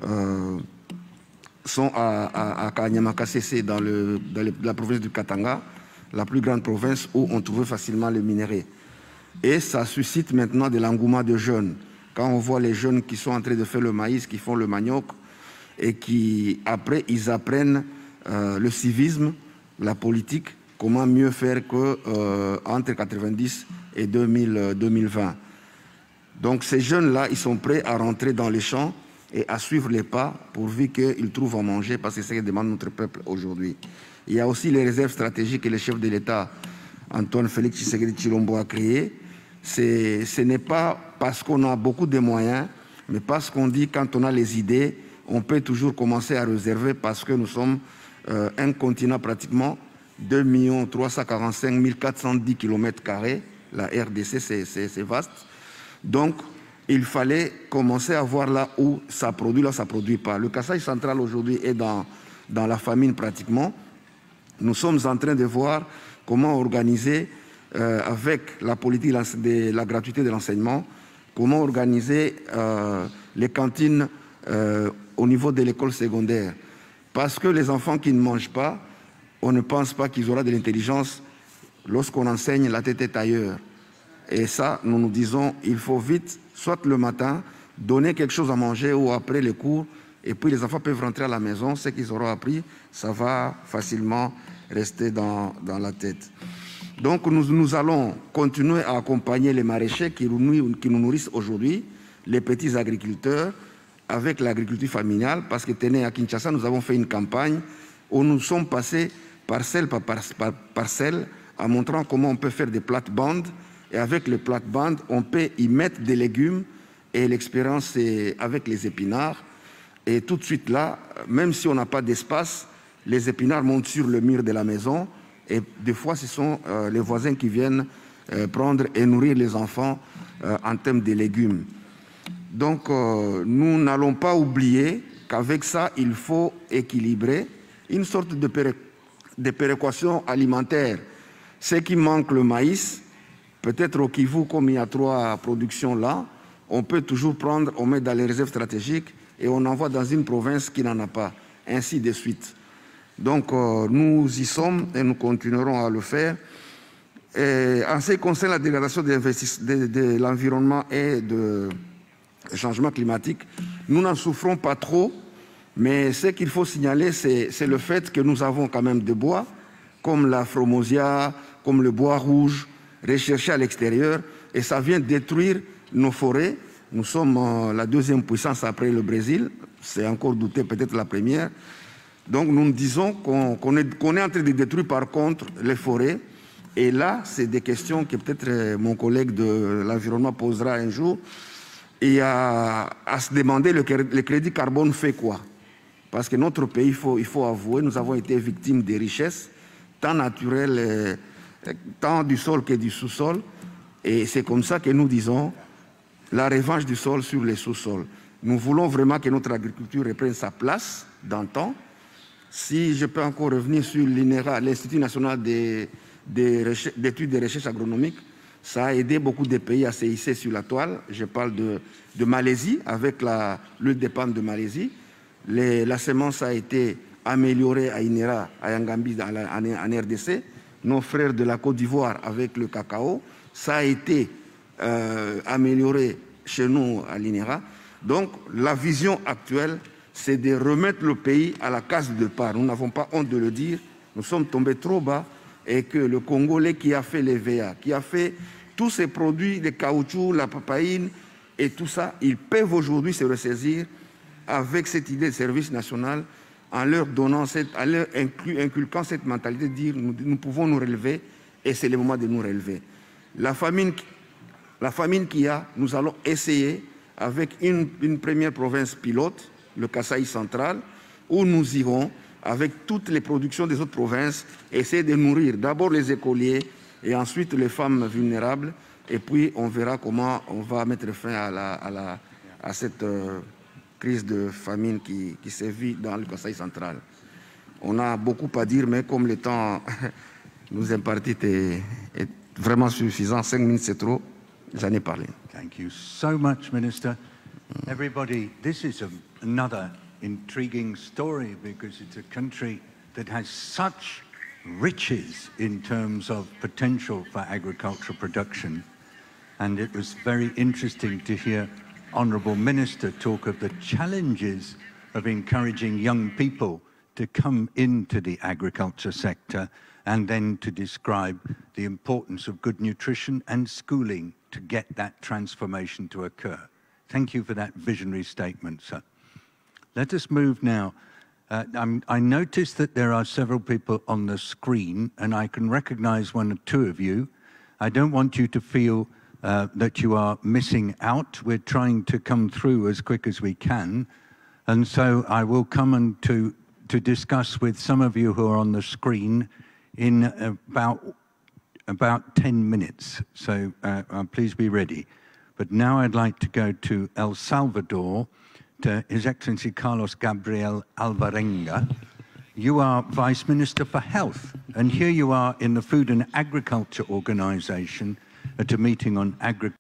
S8: à Kanyama-Kasese, dans la province du Katanga, la plus grande province où on trouve facilement le minerai. Et ça suscite maintenant de l'engouement de jeunes. Quand on voit les jeunes qui sont en train de faire le maïs, qui font le manioc, et qui, après, ils apprennent le civisme, la politique, comment mieux faire qu'entre 90 et 2020. Donc ces jeunes-là, ils sont prêts à rentrer dans les champs et à suivre les pas pourvu qu'ils trouvent à manger, parce que c'est ce que demande notre peuple aujourd'hui. Il y a aussi les réserves stratégiques que le chef de l'État, Antoine Félix Tshisekedi Tshilombo, a créées. Ce n'est pas parce qu'on a beaucoup de moyens, mais parce qu'on dit quand on a les idées, on peut toujours commencer à réserver parce que nous sommes un continent pratiquement 2 345 410 km². La RDC, c'est vaste. Donc, il fallait commencer à voir là où ça produit, là où ça ne produit pas. Le Kasaï central aujourd'hui est dans la famine pratiquement. Nous sommes en train de voir comment organiser, avec la politique de la gratuité de l'enseignement, comment organiser les cantines au niveau de l'école secondaire. Parce que les enfants qui ne mangent pas, on ne pense pas qu'ils auront de l'intelligence. Lorsqu'on enseigne, la tête est ailleurs. Et ça, nous nous disons, il faut vite, soit le matin, donner quelque chose à manger ou après les cours, et puis les enfants peuvent rentrer à la maison, ce qu'ils auront appris, ça va facilement rester dans la tête. Donc nous allons continuer à accompagner les maraîchers qui nous nourrissent aujourd'hui, les petits agriculteurs, avec l'agriculture familiale, parce que tenez, à Kinshasa, nous avons fait une campagne où nous sommes passés parcelle par parcelle en montrant comment on peut faire des plates-bandes. Et avec les plates-bandes, on peut y mettre des légumes. Et l'expérience, c'est avec les épinards. Et tout de suite là, même si on n'a pas d'espace, les épinards montent sur le mur de la maison. Et des fois, ce sont les voisins qui viennent prendre et nourrir les enfants en termes de légumes. Donc, nous n'allons pas oublier qu'avec ça, il faut équilibrer une sorte de péréquation alimentaire. Ce qui manque, le maïs, peut-être au Kivu, comme il y a 3 productions là, on peut toujours prendre, on met dans les réserves stratégiques et on envoie dans une province qui n'en a pas, ainsi de suite. Donc, nous y sommes et nous continuerons à le faire. En ce qui concerne la dégradation de l'environnement et de changement climatique, nous n'en souffrons pas trop, mais ce qu'il faut signaler, c'est le fait que nous avons quand même des bois, comme la fromosia, comme le bois rouge, recherchés à l'extérieur, et ça vient détruire nos forêts. Nous sommes la deuxième puissance après le Brésil, c'est encore douté, peut-être la première. Donc nous disons qu'on est en train de détruire par contre les forêts. Et là, c'est des questions que peut-être mon collègue de l'environnement posera un jour. Et à se demander le crédit carbone fait quoi? Parce que notre pays, il faut avouer, nous avons été victimes des richesses, tant naturelles, tant du sol que du sous-sol. Et c'est comme ça que nous disons la revanche du sol sur les sous-sols. Nous voulons vraiment que notre agriculture reprenne sa place d'antan. Si je peux encore revenir sur l'INERA, l'Institut national d'études et de recherche agronomiques, ça a aidé beaucoup de pays à se hisser sur la toile. Je parle de Malaisie, avec l'huile de palme de Malaisie. La semence a été améliorée à INERA, à Yangambi, en RDC. Nos frères de la Côte d'Ivoire avec le cacao, ça a été amélioré chez nous à l'INERA. Donc la vision actuelle, c'est de remettre le pays à la case de départ. Nous n'avons pas honte de le dire. Nous sommes tombés trop bas et que le Congolais qui a fait les VA, qui a fait tous ces produits, les caoutchoucs, la papaïne et tout ça, ils peuvent aujourd'hui se ressaisir avec cette idée de service national en leur donnant, en leur inculquant cette mentalité de dire nous pouvons nous relever et c'est le moment de nous relever. La famine qu'il y a, nous allons essayer avec une première province pilote, le Kasaï central, où nous irons avec toutes les productions des autres provinces, essayer de nourrir d'abord les écoliers et ensuite les femmes vulnérables, et puis on verra comment on va mettre fin à cette crise de famine qui sévit dans le Kasaï central. On a beaucoup à dire, mais comme le temps nous imparti est vraiment suffisant, 5 minutes c'est trop, j'en ai parlé.
S1: Thank you so much, Minister. Everybody, this is another intriguing story because it's a country that has such riches in terms of potential for agricultural production. And it was very interesting to hear Honourable Minister talk of the challenges of encouraging young people to come into the agriculture sector and then to describe the importance of good nutrition and schooling to get that transformation to occur. Thank you for that visionary statement, sir. Let us move now. I noticed that there are several people on the screen, and I can recognize one or two of you. I don't want you to feel that you are missing out. We're trying to come through as quick as we can. And so I will come and to discuss with some of you who are on the screen in about 10 minutes. So please be ready. But now I'd like to go to El Salvador, to His Excellency Carlos Gabriel Alvarenga. You are Vice Minister for Health, and here you are in the Food and Agriculture Organization at a meeting on agriculture.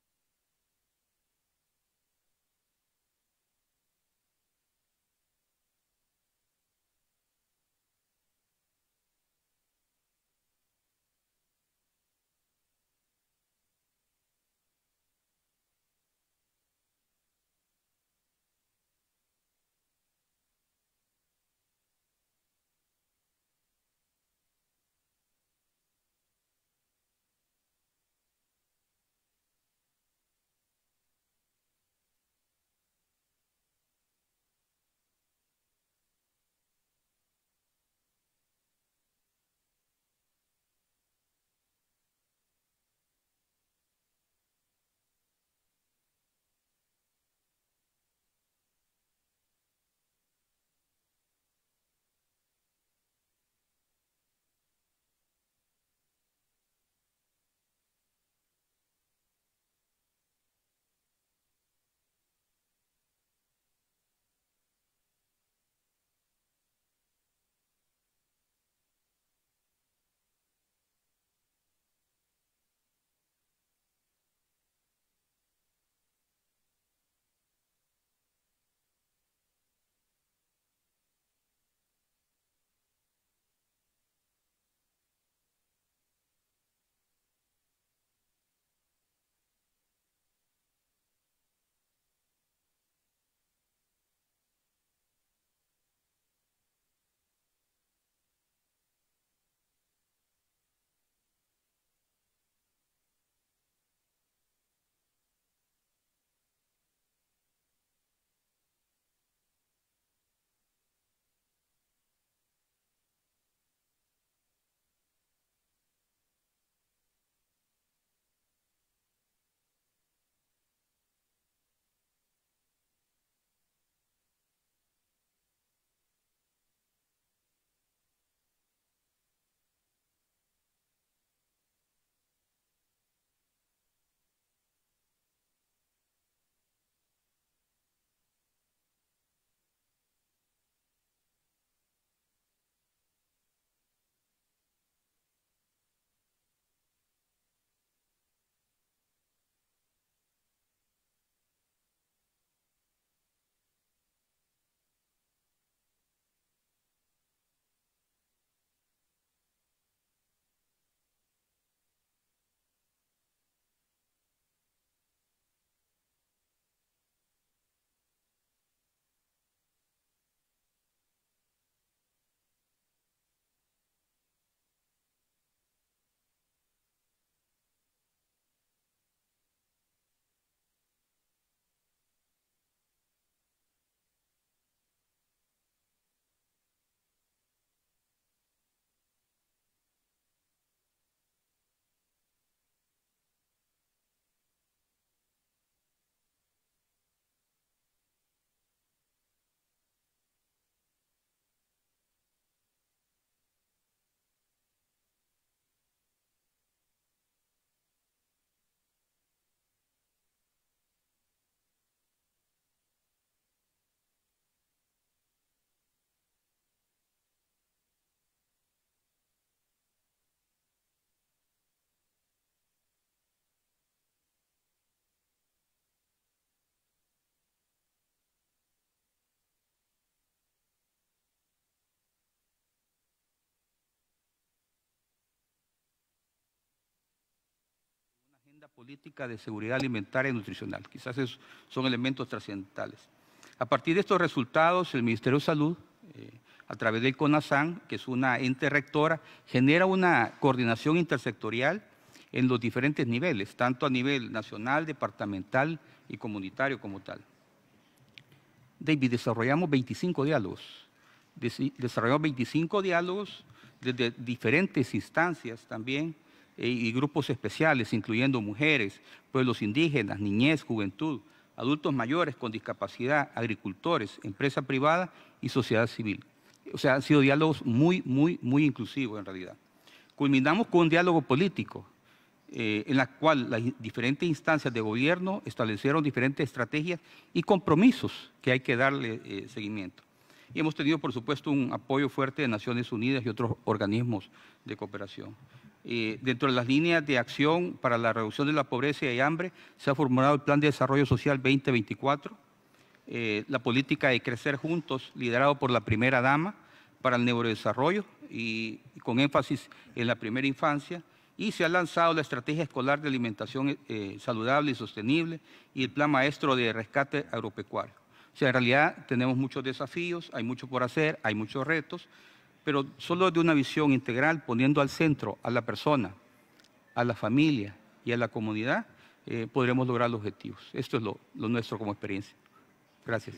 S9: política de seguridad alimentaria y nutricional. Quizás esos son elementos trascendentales. A partir de estos resultados, el Ministerio de Salud, a través del CONASAN, que es una ente rectora, genera una coordinación intersectorial en los diferentes niveles, tanto a nivel nacional, departamental y comunitario como tal. David, desarrollamos 25 diálogos. Desarrollamos 25 diálogos desde diferentes instancias también y grupos especiales, incluyendo mujeres, pueblos indígenas, niñez, juventud, adultos mayores con discapacidad, agricultores, empresa privada y sociedad civil. O sea, han sido diálogos muy inclusivos en realidad. Culminamos con un diálogo político, en la cual las diferentes instancias de gobierno establecieron diferentes estrategias y compromisos que hay que darle seguimiento. Y hemos tenido, por supuesto, un apoyo fuerte de Naciones Unidas y otros organismos de cooperación. Dentro de las líneas de acción para la reducción de la pobreza y hambre, se ha formulado el Plan de Desarrollo Social 2024, la política de Crecer Juntos, liderado por la primera dama, para el neurodesarrollo y con énfasis en la primera infancia, y se ha lanzado la Estrategia Escolar de Alimentación Saludable y Sostenible y el Plan Maestro de Rescate Agropecuario. O sea, en realidad tenemos muchos desafíos, hay mucho por hacer, hay muchos retos, pero solo de una visión integral, poniendo al centro a la persona, a la familia y a la comunidad, podremos lograr los objetivos. Esto es lo nuestro como experiencia. Gracias.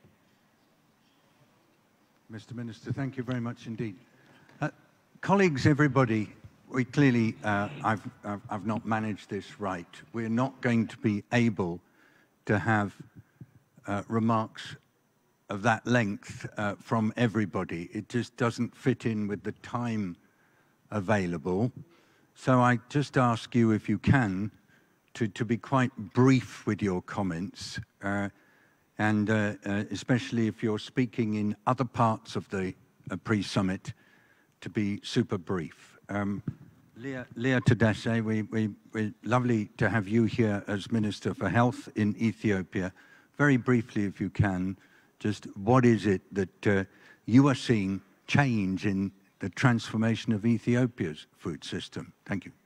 S1: Mr. Minister, thank you very much indeed. Colleagues, everybody, we clearly, I've not managed this right. We're not going to be able to have remarks of that length from everybody. It just doesn't fit in with the time available. So I just ask you, if you can, to be quite brief with your comments, and especially if you're speaking in other parts of the pre-summit, to be super brief. Leah Tadesse, we're lovely to have you here as Minister for Health in Ethiopia. Very briefly, if you can, just what is it that you are seeing change in the transformation of Ethiopia's food system? Thank you.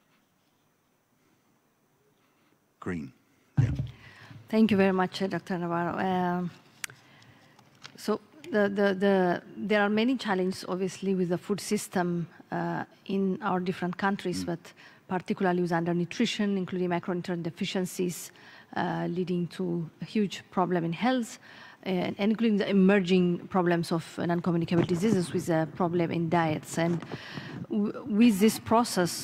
S1: Green. Yeah.
S10: Thank you very much, Dr. Navarro. So there are many challenges, obviously, with the food system in our different countries, but particularly with undernutrition, including macronutrient deficiencies, leading to a huge problem in health, and including the emerging problems of non-communicable diseases with a problem in diets. And with this process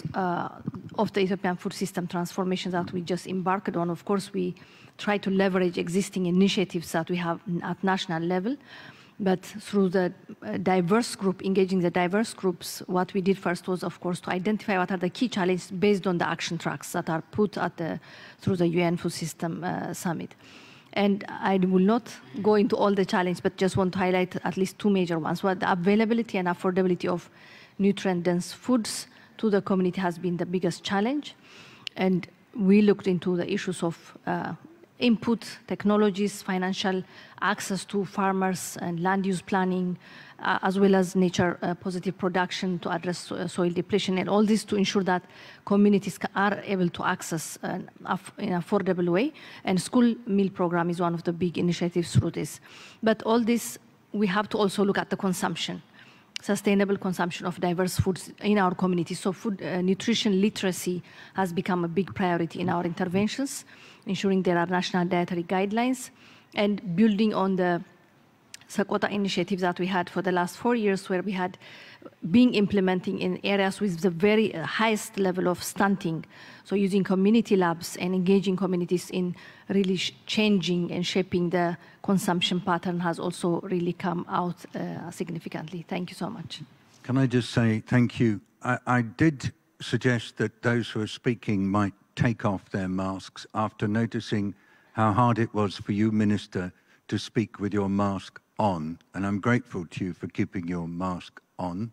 S10: of the Ethiopian food system transformation that we just embarked on, of course, we try to leverage existing initiatives that we have at national level. But through the diverse group, engaging the diverse groups, what we did first was, of course, to identify what are the key challenges based on the action tracks that are put at through the UN Food System Summit. And I will not go into all the challenges, but just want to highlight at least two major ones. Well, the availability and affordability of nutrient-dense foods to the community has been the biggest challenge. And we looked into the issues of input technologies, financial access to farmers and land use planning, as well as nature positive production to address soil depletion, and all this to ensure that communities are able to access in an affordable way. And school meal program is one of the big initiatives through this. But all this, we have to also look at the consumption, sustainable consumption of diverse foods in our community. So food nutrition literacy has become a big priority in our interventions, ensuring there are national dietary guidelines, and building on the Sakota initiative that we had for the last 4 years, where we had been implementing in areas with the very highest level of stunting. So using community labs and engaging communities in really changing and shaping the consumption pattern has also really come out significantly. Thank you so much.
S1: Can I just say thank you? I did suggest that those who are speaking might take off their masks after noticing how hard it was for you, Minister, to speak with your mask on. And I'm grateful to you for keeping your mask on.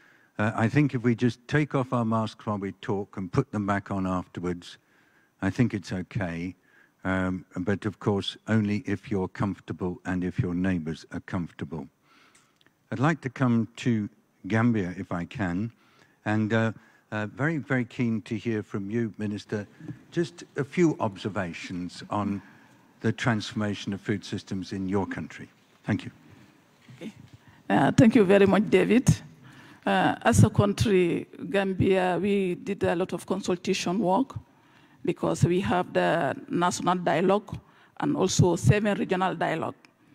S1: I think if we just take off our masks while we talk and put them back on afterwards, I think it's okay. But of course, only if you're comfortable and if your neighbors are comfortable. I'd like to come to Gambia, if I can. And very, very keen to hear from you, Minister. Just a few observations on the transformation of food systems in your country. Thank you.
S11: Thank you very much, David. As a country, Gambia, we did a lot of consultation work because we have the national dialogue and also 7 regional dialogue.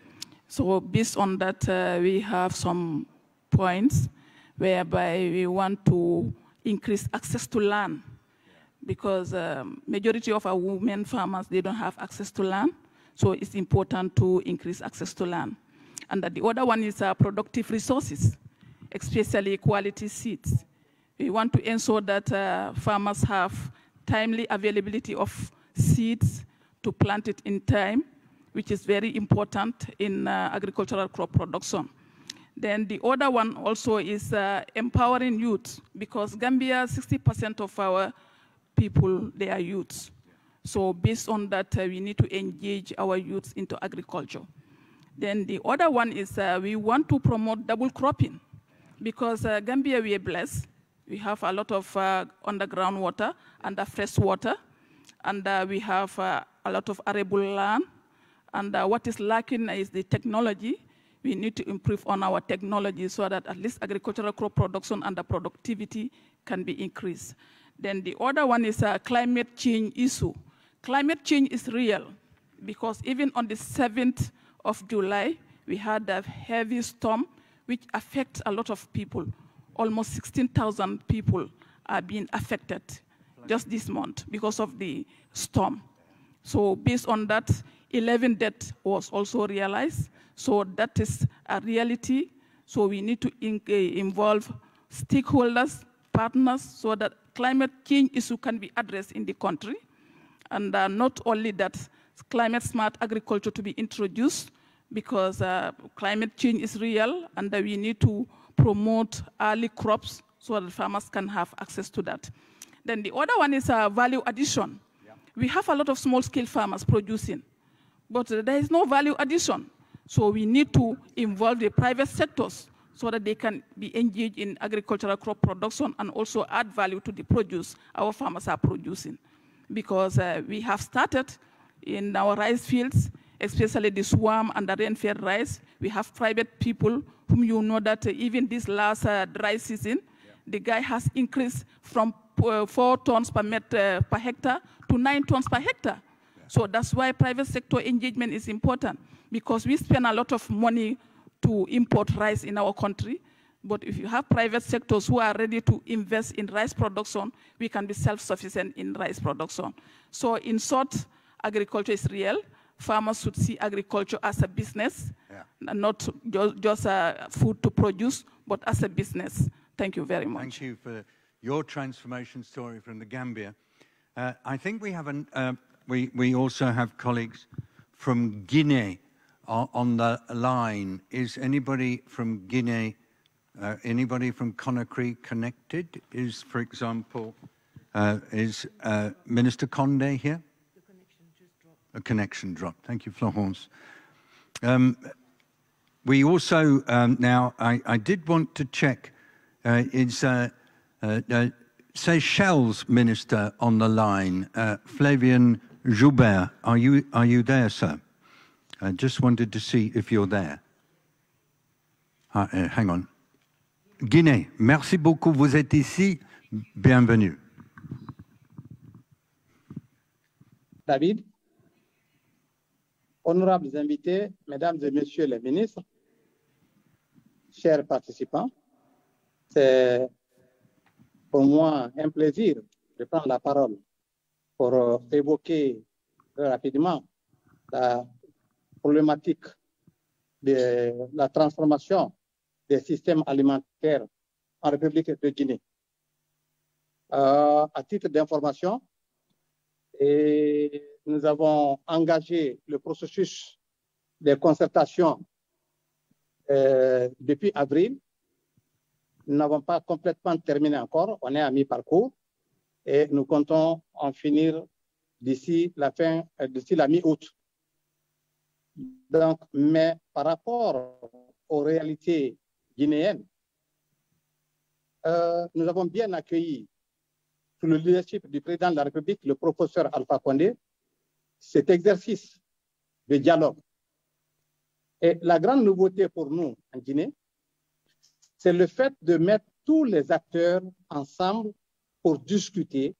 S11: So based on that, we have some points whereby we want to increase access to land because majority of our women farmers, they don't have access to land. So it's important to increase access to land. And the other one is productive resources, especially quality seeds. We want to ensure that farmers have timely availability of seeds to plant it in time, which is very important in agricultural crop production. Then the other one also is empowering youth, because Gambia, 60% of our people, they are youths. So based on that, we need to engage our youths into agriculture. Then the other one is we want to promote double cropping, because Gambia, we are blessed. We have a lot of underground water and fresh water, and we have a lot of arable land. And what is lacking is the technology. We need to improve on our technology so that at least agricultural crop production and the productivity can be increased. Then the other one is a climate change issue. Climate change is real, because even on the 7th of July, we had a heavy storm which affects a lot of people. Almost 16,000 people are being affected just this month because of the storm. So based on that, 11 deaths was also realized. So that is a reality. So we need to involve stakeholders, partners, so that climate change issue can be addressed in the country. And not only that, climate smart agriculture to be introduced, because climate change is real, and we need to promote early crops so that farmers can have access to that. Then the other one is value addition. Yeah. We have a lot of small-scale farmers producing, but there is no value addition. So we need to involve the private sectors so that they can be engaged in agricultural crop production and also add value to the produce our farmers are producing. Because we have started in our rice fields, especially the swarm and the rain-fed rice. We have private people whom you know that even this last dry season, the guy has increased from 4 tons per hectare to 9 tons per hectare. Yeah. So that's why private sector engagement is important, because we spend a lot of money to import rice in our country. But if you have private sectors who are ready to invest in rice production, we can be self-sufficient in rice production. So in short, agriculture is real. Farmers should see agriculture as a business, not just food to produce, but as a business. Thank you very much.
S1: Thank you for your transformation story from the Gambia. I think we have we also have colleagues from Guinea on the line. Is anybody from Guinea, anybody from Conakry connected? Is, for example, is Minister Condé here? A connection drop. Thank you, Florence. We also, now, I did want to check, is Seychelles Minister on the line, Flavien Joubert. Are you there, sir? I just wanted to see if you're there. Hang on. Guinée, merci beaucoup, vous êtes ici. Bienvenue.
S12: David. Honorables invités, mesdames et messieurs les ministres, chers participants, c'est pour moi un plaisir de prendre la parole pour évoquer rapidement la problématique de la transformation des systèmes alimentaires en République de Guinée. À titre d'information, nous avons engagé le processus de concertation depuis avril. Nous n'avons pas complètement terminé encore, on est à mi-parcours et nous comptons en finir d'ici la mi-août. Donc, mais par rapport aux réalités guinéennes, nous avons bien accueilli sous le leadership du président de la République, le professeur Alpha Condé, cet exercice de dialogue. Et la grande nouveauté pour nous en Guinée, c'est le fait de mettre tous les acteurs ensemble pour discuter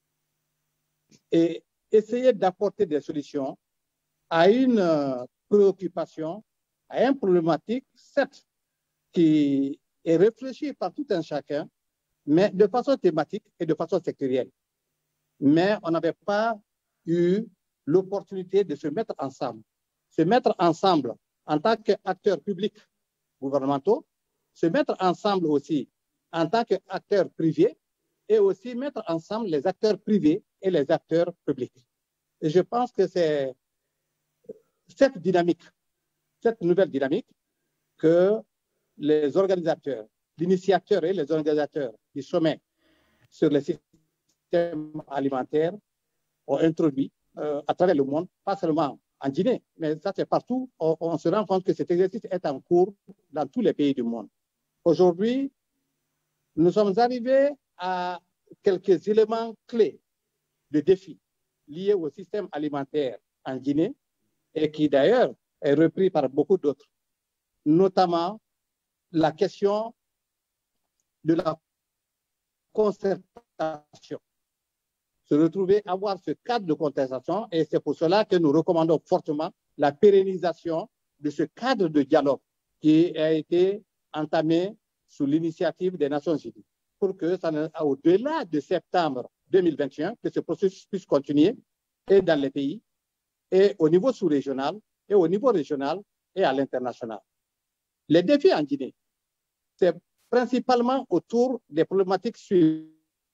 S12: et essayer d'apporter des solutions à une préoccupation, à une problématique, certes, qui est réfléchie par tout un chacun, mais de façon thématique et de façon sectorielle. Mais on n'avait pas eu l'opportunité de se mettre ensemble. Se mettre ensemble en tant qu'acteurs publics gouvernementaux, se mettre ensemble aussi en tant qu'acteurs privés et aussi mettre ensemble les acteurs privés et les acteurs publics. Et je pense que c'est cette dynamique, cette nouvelle dynamique que les organisateurs, l'initiateur et les organisateurs du sommet sur les systèmes alimentaires ont introduit à travers le monde, pas seulement en Guinée, mais ça c'est partout. On se rend compte que cet exercice est en cours dans tous les pays du monde. Aujourd'hui, nous sommes arrivés à quelques éléments clés de défis liés au système alimentaire en Guinée et qui d'ailleurs est repris par beaucoup d'autres, notamment la question de la concertation. Se retrouver, avoir ce cadre de concertation, et c'est pour cela que nous recommandons fortement la pérennisation de ce cadre de dialogue qui a été entamé sous l'initiative des Nations Unies, pour que, au-delà de septembre 2021, que ce processus puisse continuer et dans les pays, et au niveau sous-régional, et au niveau régional, et à l'international. Les défis en Guinée, c'est principalement autour des problématiques suivantes.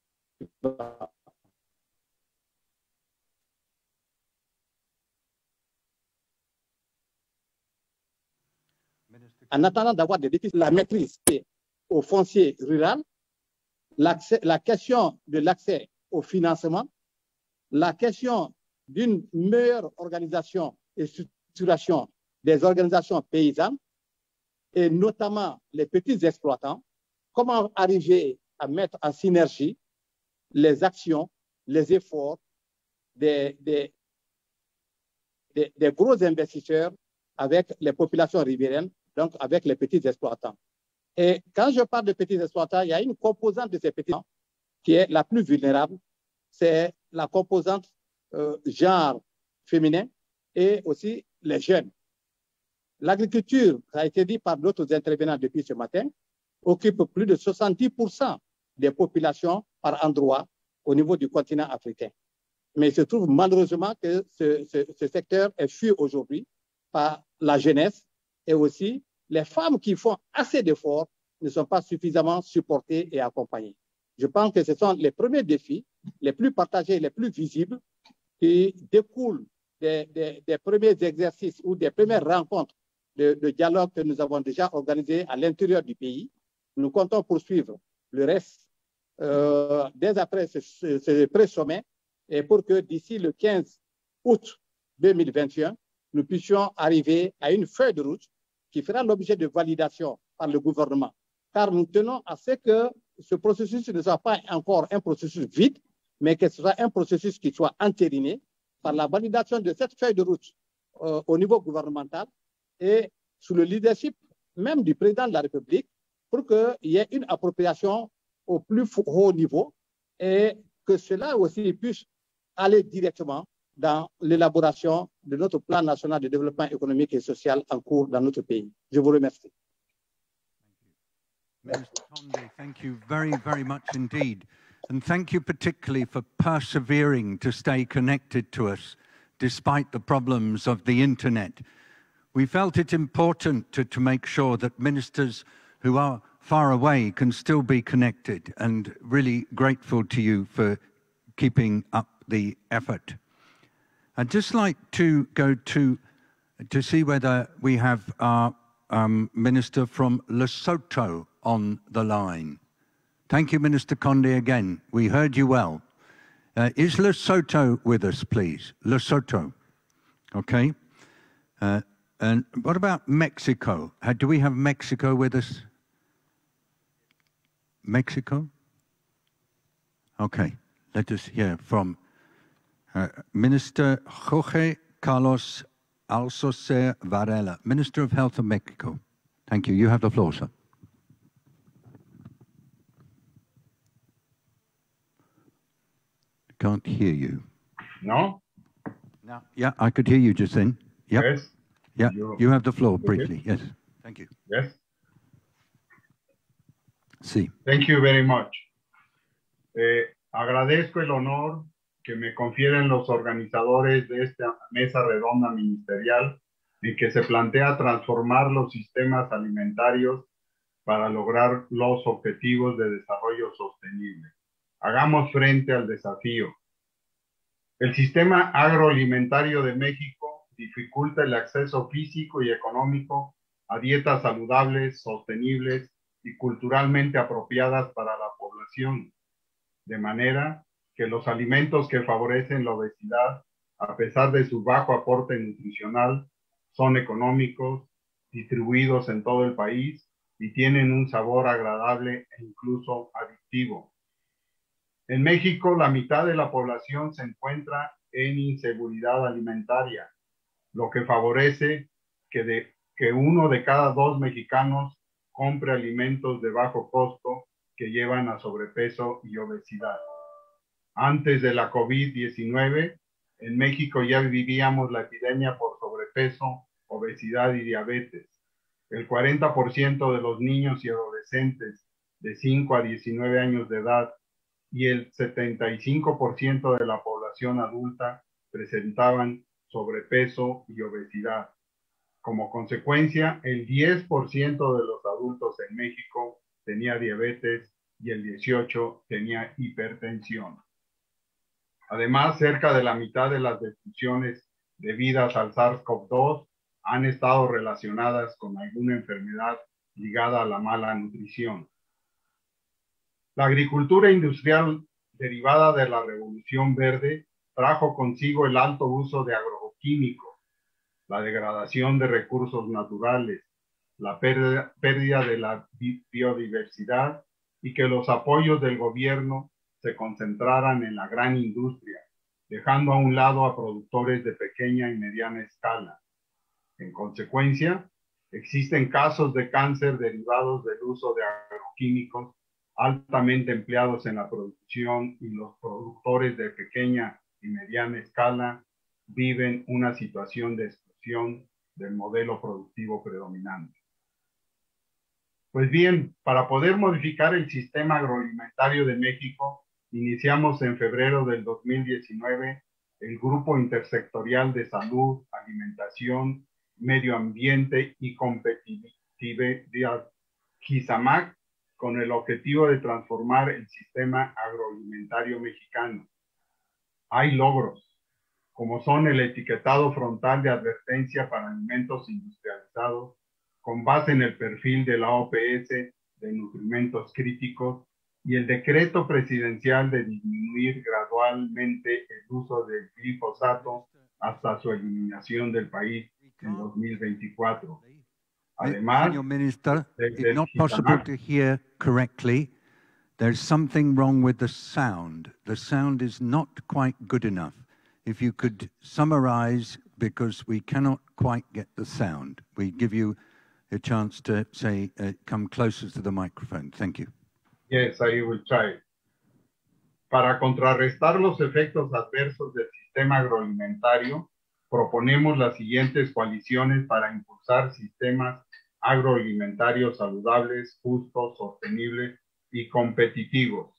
S12: En attendant d'avoir des défis, la maîtrise au foncier rural, la question de l'accès au financement, la question d'une meilleure organisation et structuration des organisations paysannes, et notamment les petits exploitants, comment arriver à mettre en synergie les actions, les efforts des gros investisseurs avec les populations riveraines, donc avec les petits exploitants. Et quand je parle de petits exploitants, il y a une composante de ces petits exploitants qui est la plus vulnérable, c'est la composante genre féminin et aussi les jeunes. L'agriculture, ça a été dit par d'autres intervenants depuis ce matin, occupe plus de 70% des populations par endroit au niveau du continent africain. Mais il se trouve malheureusement que ce secteur est fui aujourd'hui par la jeunesse et aussi les femmes qui font assez d'efforts ne sont pas suffisamment supportées et accompagnées. Je pense que ce sont les premiers défis, les plus partagés, les plus visibles, qui découlent des premiers exercices ou des premières rencontres de dialogue que nous avons déjà organisées à l'intérieur du pays. Nous comptons poursuivre le reste dès après ce pré-sommet et pour que d'ici le 15 août 2021, nous puissions arriver à une feuille de route qui fera l'objet de validation par le gouvernement. Car nous tenons à ce que ce processus ne soit pas encore un processus vide, mais que ce soit un processus qui soit entériné par la validation de cette feuille de route au niveau gouvernemental et sous le leadership même du président de la République pour qu'il y ait une appropriation au plus haut niveau et que cela aussi puisse aller directement dans l'élaboration de notre plan national de développement économique et social en cours dans notre pays. Je vous remercie.
S1: Minister Condé, thank you very, very much indeed. And thank you particularly for persevering to stay connected to us despite the problems of the internet. We felt it important to make sure that ministers who are far away can still be connected, and really grateful to you for keeping up the effort. I'd just like to go to see whether we have our minister from Lesotho on the line. Thank you, Minister Condé, again. We heard you well. Is Lesotho with us, please? Lesotho. Okay. And what about Mexico? Do we have Mexico with us? Mexico? Okay. let us hear from Minister Jorge Carlos Alcocer Varela, Minister of Health of Mexico. Thank you. You have the floor, sir. Can't hear you.
S13: No?
S1: Now, yeah, I could hear you just then. Yep.
S13: Yes.
S1: Yeah, you have the floor briefly. Yes. Thank you.
S13: Yes.
S1: Sí.
S13: Thank you very much. Agradezco el honor que me confieren los organizadores de esta mesa redonda ministerial en que se plantea transformar los sistemas alimentarios para lograr los objetivos de desarrollo sostenible. Hagamos frente al desafío. El sistema agroalimentario de México dificulta el acceso físico y económico a dietas saludables, sostenibles y culturalmente apropiadas para la población, de manera que los alimentos que favorecen la obesidad, a pesar de su bajo aporte nutricional, son económicos, distribuidos en todo el país y tienen un sabor agradable e incluso adictivo. En México, la mitad de la población se encuentra en inseguridad alimentaria, lo que favorece que 1 de cada 2 mexicanos compre alimentos de bajo costo que llevan a sobrepeso y obesidad. Antes de la COVID-19, en México ya vivíamos la epidemia por sobrepeso, obesidad y diabetes. El 40% de los niños y adolescentes de 5 a 19 años de edad y el 75% de la población adulta presentaban sobrepeso y obesidad. Como consecuencia, el 10% de los adultos en México tenía diabetes y el 18% tenía hipertensión. Además, cerca de la mitad de las defunciones debidas al SARS-CoV-2 han estado relacionadas con alguna enfermedad ligada a la mala nutrición. La agricultura industrial derivada de la Revolución Verde trajo consigo el alto uso de agroquímicos, la degradación de recursos naturales, la pérdida de la biodiversidad y que los apoyos del gobierno se concentraran en la gran industria, dejando a un lado a productores de pequeña y mediana escala. En consecuencia, existen casos de cáncer derivados del uso de agroquímicos altamente empleados en la producción, y los productores de pequeña y mediana escala viven una situación de exclusión del modelo productivo predominante. Pues bien, para poder modificar el sistema agroalimentario de México, iniciamos en febrero del 2019 el Grupo Intersectorial de Salud, Alimentación, Medio Ambiente y Competitividad, GISAMAC, con el objetivo de transformar el sistema agroalimentario mexicano. Hay logros, como son el etiquetado frontal de advertencia para alimentos industrializados, con base en el perfil de la OPS de nutrimentos críticos, y el decreto presidencial de disminuir gradualmente el uso del glifosato hasta su eliminación del país en 2024. Además,
S1: Señor Minister, it's not possible to hear correctly. There's something wrong with the sound. The sound is not quite good enough. If you could summarize, because we cannot quite get the sound. We give you a chance to say, come closer to the microphone. Thank you.
S13: Yes, I will try. Para contrarrestar los efectos adversos del sistema agroalimentario, proponemos las siguientes coaliciones para impulsar sistemas agroalimentarios saludables, justos, sostenibles y competitivos.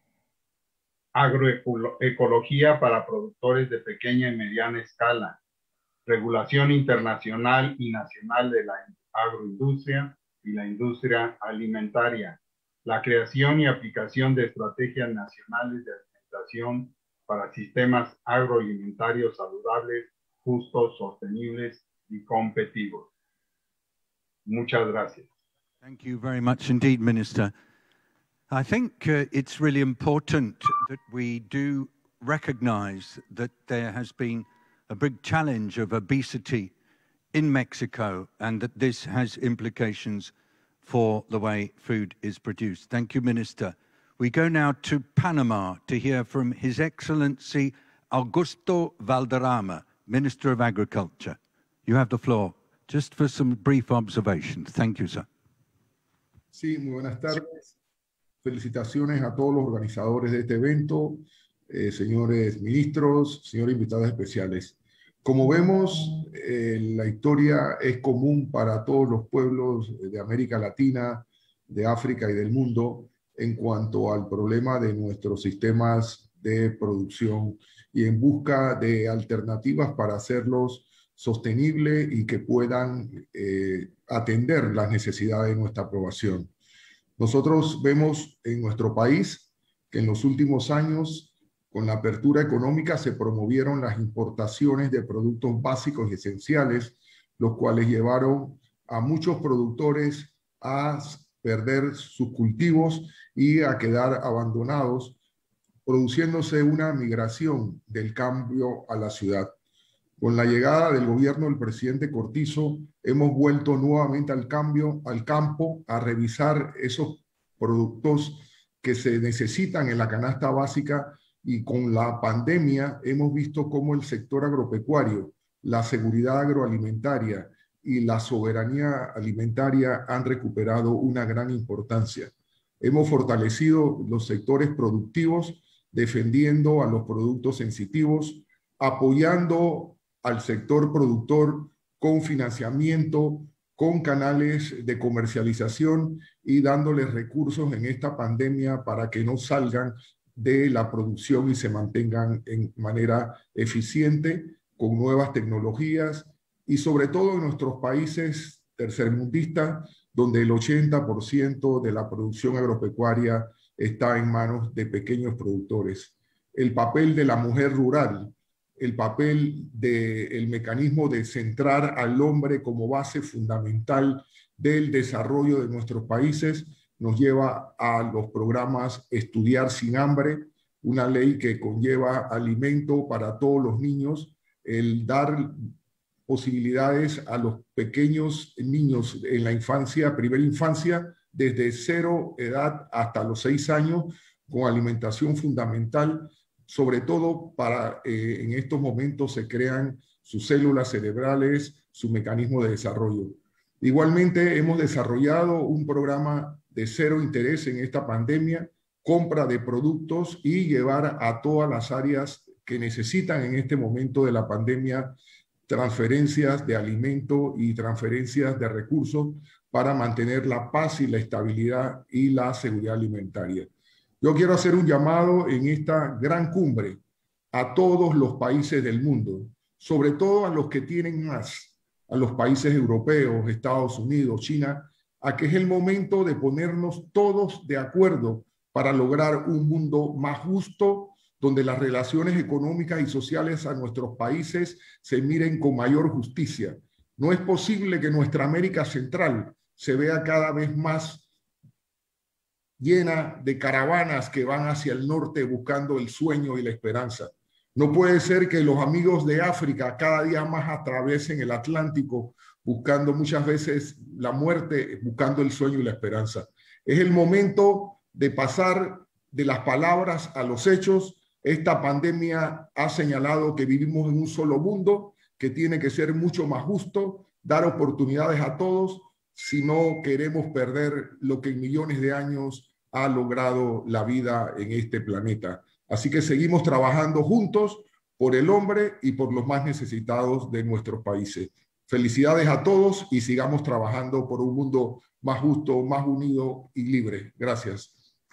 S13: Agroecología para productores de pequeña y mediana escala. Regulación internacional y nacional de la agroindustria y la industria alimentaria. La creación y aplicación de estrategias nacionales de alimentación para sistemas agroalimentarios saludables, justos, sostenibles y competitivos. Muchas gracias.
S1: Thank you very much indeed, Minister. I think it's really important that we do recognize that there has been a big challenge of obesity in Mexico and that this has implications for the way food is produced. Thank you, Minister. We go now to Panama to hear from His Excellency Augusto Valderrama, Minister of Agriculture. You have the floor, just for some brief observations. Thank you, sir.
S14: Sí, muy buenas tardes. Felicitaciones a todos los organizadores de este evento, señores ministros, señores invitados especiales. Como vemos, la historia es común para todos los pueblos de América Latina, de África y del mundo en cuanto al problema de nuestros sistemas de producción y en busca de alternativas para hacerlos sostenibles y que puedan atender las necesidades de nuestra población. Nosotros vemos en nuestro país que en los últimos años, con la apertura económica, se promovieron las importaciones de productos básicos y esenciales, los cuales llevaron a muchos productores a perder sus cultivos y a quedar abandonados, produciéndose una migración del cambio a la ciudad. Con la llegada del gobierno del presidente Cortizo, hemos vuelto nuevamente al campo, a revisar esos productos que se necesitan en la canasta básica, y con la pandemia hemos visto cómo el sector agropecuario, la seguridad agroalimentaria y la soberanía alimentaria han recuperado una gran importancia. Hemos fortalecido los sectores productivos, defendiendo a los productos sensitivos, apoyando al sector productor con financiamiento, con canales de comercialización y dándoles recursos en esta pandemia para que no salgan de la producción y se mantengan en manera eficiente con nuevas tecnologías y sobre todo en nuestros países tercermundistas, donde el 80% de la producción agropecuaria está en manos de pequeños productores. El papel de la mujer rural, el papel del mecanismo de centrar al hombre como base fundamental del desarrollo de nuestros países nos lleva a los programas Estudiar sin Hambre, una ley que conlleva alimento para todos los niños, el dar posibilidades a los pequeños niños en la infancia, primera infancia, desde 0 edad hasta los 6 años, con alimentación fundamental, sobre todo para en estos momentos se crean sus células cerebrales, su mecanismo de desarrollo. Igualmente hemos desarrollado un programa de cero interés en esta pandemia, compra de productos y llevar a todas las áreas que necesitan en este momento de la pandemia transferencias de alimento y transferencias de recursos para mantener la paz y la estabilidad y la seguridad alimentaria. Yo quiero hacer un llamado en esta gran cumbre a todos los países del mundo, sobre todo a los que tienen más, a los países europeos, Estados Unidos, China, a que es el momento de ponernos todos de acuerdo para lograr un mundo más justo, donde las relaciones económicas y sociales a nuestros países se miren con mayor justicia. No es posible que nuestra América Central se vea cada vez más llena de caravanas que van hacia el norte buscando el sueño y la esperanza. No puede ser que los amigos de África cada día más atraviesen el Atlántico buscando muchas veces la muerte, buscando el sueño y la esperanza. Es el momento de pasar de las palabras a los hechos. Esta pandemia ha señalado que vivimos en un solo mundo, que tiene que ser mucho más justo, dar oportunidades a todos, si no queremos perder lo que en millones de años ha logrado la vida en este planeta. Así que seguimos trabajando juntos por el hombre y por los más necesitados de nuestros países. Felicidades a todos y sigamos trabajando por un mundo más justo, más unido y libre. Gracias.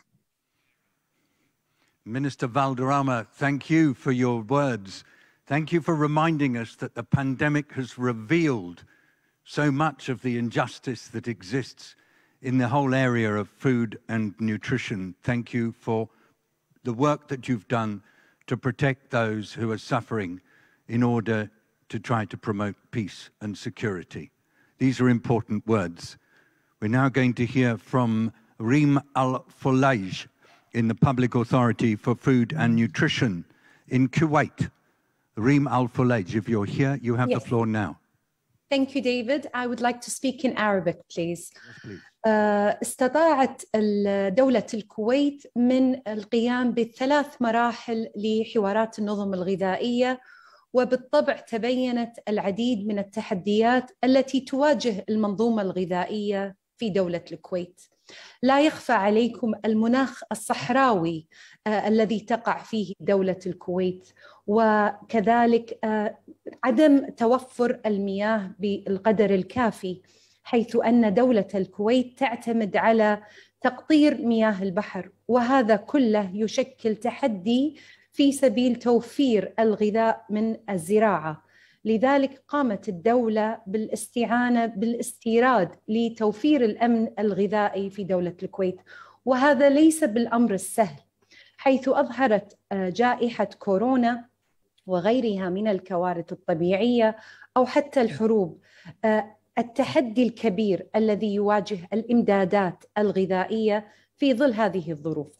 S1: Minister Valderrama, thank you for your words. Thank you for reminding us that the pandemic has revealed so much of the injustice that exists in the whole area of food and nutrition. Thank you for the work that you've done to protect those who are suffering in order to try to promote peace and security. These are important words. We're now going to hear from Reem Al-Foulaj in the Public Authority for Food and Nutrition in Kuwait. Reem Al-Foulaj, if you're here, you have the floor now.
S15: Thank you, David. I would like to speak in Arabic, please.
S1: Yes, please.
S15: استطاعت دولة الكويت من القيام ب3 مراحل لحوارات النظم الغذائية، وبالطبع تبينت العديد من التحديات التي تواجه المنظومة الغذائية في دولة الكويت. لا يخفى عليكم المناخ الصحراوي الذي تقع فيه دولة الكويت، وكذلك عدم توفر المياه بالقدر الكافي، حيث أن دولة الكويت تعتمد على تقطير مياه البحر، وهذا كله يشكل تحدي في سبيل توفير الغذاء من الزراعة. لذلك قامت الدولة بالاستعانة بالاستيراد لتوفير الأمن الغذائي في دولة الكويت، وهذا ليس بالأمر السهل، حيث أظهرت جائحة كورونا وغيرها من الكوارث الطبيعية أو حتى الحروب التحدي الكبير الذي يواجه الإمدادات الغذائية في ظل هذه الظروف.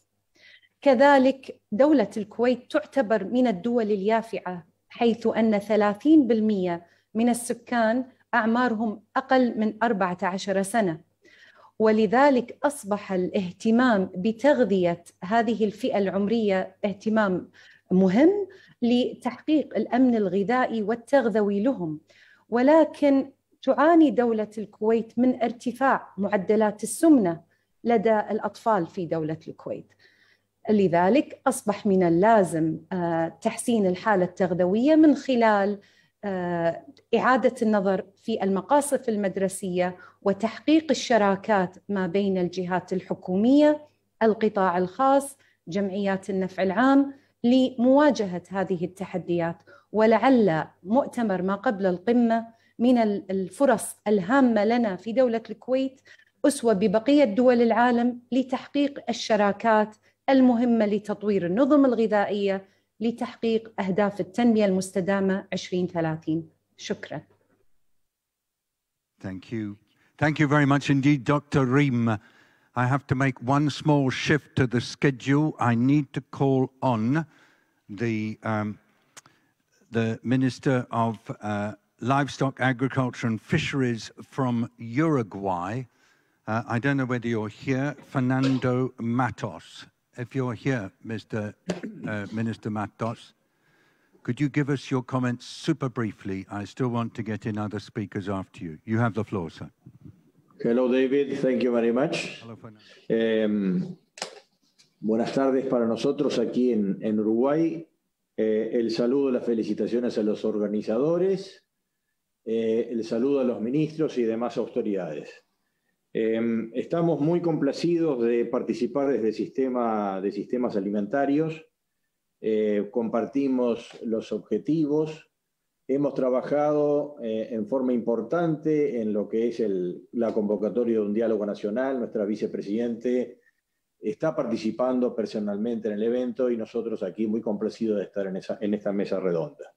S15: كذلك دولة الكويت تعتبر من الدول اليافعة، حيث أن 30% من السكان أعمارهم أقل من 14 سنة، ولذلك أصبح الاهتمام بتغذية هذه الفئة العمرية اهتمام مهم لتحقيق الأمن الغذائي والتغذوي لهم. ولكن تعاني دولة الكويت من ارتفاع معدلات السمنة لدى الأطفال في دولة الكويت، لذلك أصبح من اللازم تحسين الحالة التغذوية من خلال إعادة النظر في المقاصف المدرسية وتحقيق الشراكات ما بين الجهات الحكومية، القطاع الخاص، جمعيات النفع العام لمواجهة هذه التحديات. ولعل مؤتمر ما قبل القمة من الفرص الهامة لنا في دولة الكويت أسوة ببقية دول العالم لتحقيق الشراكات المهمة لتطوير النظم الغذائية لتحقيق أهداف التنمية المستدامة 2030. شكرا.
S1: Thank you. Thank you very much indeed, Dr. Reem. I have to make one small shift to the schedule. I need to call on the Minister of Livestock, Agriculture and Fisheries from Uruguay. I don't know whether you're here, Fernando Matos. If you're here, Mr. Minister Matos, could you give us your comments super briefly? I still want to get in other speakers after you. You have the floor, sir.
S16: Hello, David. Thank you very much.
S1: Hello, Fernando.
S16: Buenas tardes para nosotros aquí en Uruguay. El saludo, las felicitaciones a los organizadores, el saludo a los ministros y demás autoridades. Estamos muy complacidos de participar desde el de sistemas alimentarios. Compartimos los objetivos. Hemos trabajado en forma importante en lo que es la convocatoria de un diálogo nacional. Nuestra vicepresidente está participando personalmente en el evento y nosotros aquí muy complacidos de estar en esta mesa redonda.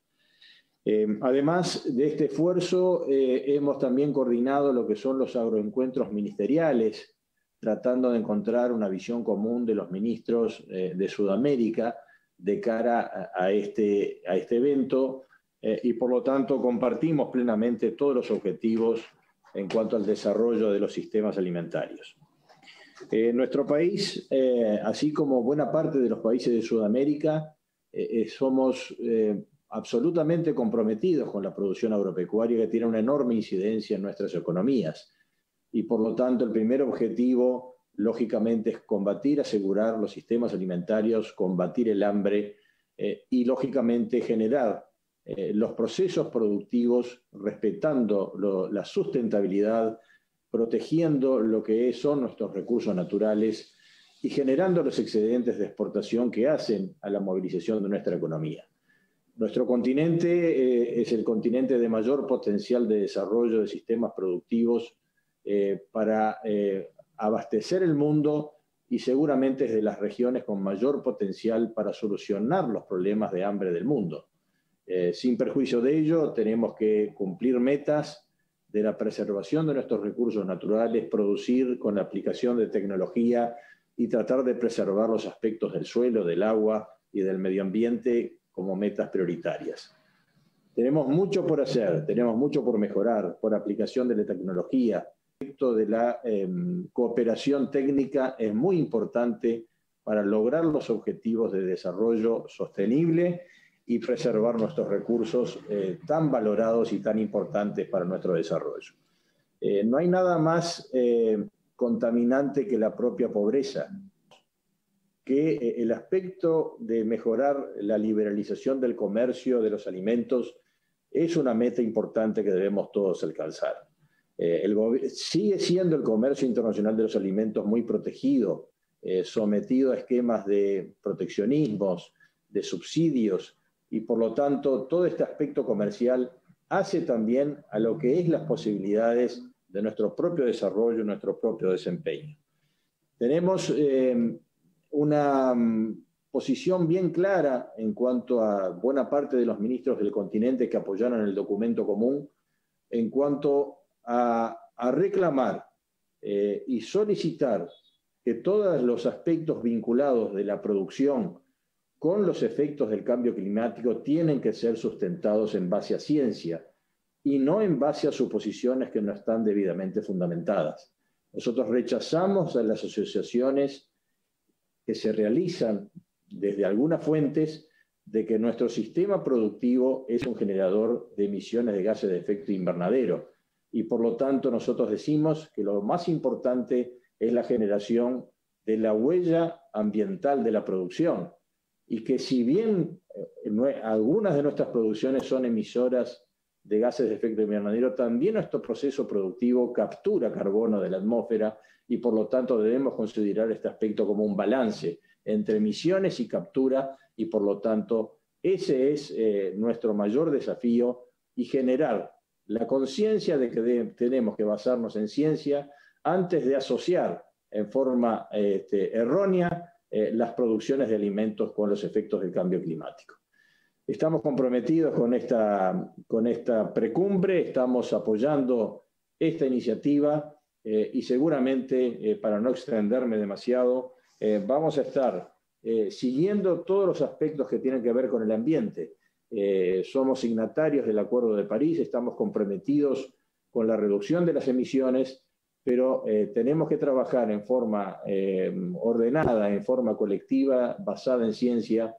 S16: Además de este esfuerzo, hemos también coordinado lo que son los agroencuentros ministeriales, tratando de encontrar una visión común de los ministros de Sudamérica de cara a este evento, y por lo tanto compartimos plenamente todos los objetivos en cuanto al desarrollo de los sistemas alimentarios. Nuestro país, así como buena parte de los países de Sudamérica, somos absolutamente comprometidos con la producción agropecuaria, que tiene una enorme incidencia en nuestras economías. Y por lo tanto, el primer objetivo, lógicamente, es combatir, asegurar los sistemas alimentarios, combatir el hambre y, lógicamente, generar los procesos productivos respetando la sustentabilidad, protegiendo lo que son nuestros recursos naturales y generando los excedentes de exportación que hacen a la movilización de nuestra economía. Nuestro continente es el continente de mayor potencial de desarrollo de sistemas productivos para abastecer el mundo y seguramente es de las regiones con mayor potencial para solucionar los problemas de hambre del mundo. Sin perjuicio de ello, tenemos que cumplir metas de la preservación de nuestros recursos naturales, producir con la aplicación de tecnología y tratar de preservar los aspectos del suelo, del agua y del medio ambiente como metas prioritarias. Tenemos mucho por hacer, tenemos mucho por mejorar, por aplicación de la tecnología, de la cooperación técnica es muy importante para lograr los objetivos de desarrollo sostenible y preservar nuestros recursos tan valorados y tan importantes para nuestro desarrollo. No hay nada más contaminante que la propia pobreza, que el aspecto de mejorar la liberalización del comercio de los alimentos es una meta importante que debemos todos alcanzar. Sigue siendo el comercio internacional de los alimentos muy protegido, sometido a esquemas de proteccionismos, de subsidios, y por lo tanto todo este aspecto comercial hace también a lo que es las posibilidades de nuestro propio desarrollo, nuestro propio desempeño. Tenemos una posición bien clara en cuanto a buena parte de los ministros del continente que apoyaron el documento común, en cuanto a reclamar y solicitar que todos los aspectos vinculados de la producción con los efectos del cambio climático tienen que ser sustentados en base a ciencia y no en base a suposiciones que no están debidamente fundamentadas. Nosotros rechazamos a las asociaciones que se realizan desde algunas fuentes de que nuestro sistema productivo es un generador de emisiones de gases de efecto invernadero. Y por lo tanto nosotros decimos que lo más importante es la generación de la huella ambiental de la producción. Y que si bien algunas de nuestras producciones son emisoras de gases de efecto invernadero, también nuestro proceso productivo captura carbono de la atmósfera y por lo tanto debemos considerar este aspecto como un balance entre emisiones y captura y por lo tanto ese es nuestro mayor desafío y generar la conciencia de que tenemos que basarnos en ciencia antes de asociar en forma errónea las producciones de alimentos con los efectos del cambio climático. Estamos comprometidos con esta precumbre, estamos apoyando esta iniciativa y seguramente, para no extenderme demasiado, vamos a estar siguiendo todos los aspectos que tienen que ver con el ambiente. Somos signatarios del Acuerdo de París, estamos comprometidos con la reducción de las emisiones, pero tenemos que trabajar en forma ordenada, en forma colectiva, basada en ciencia,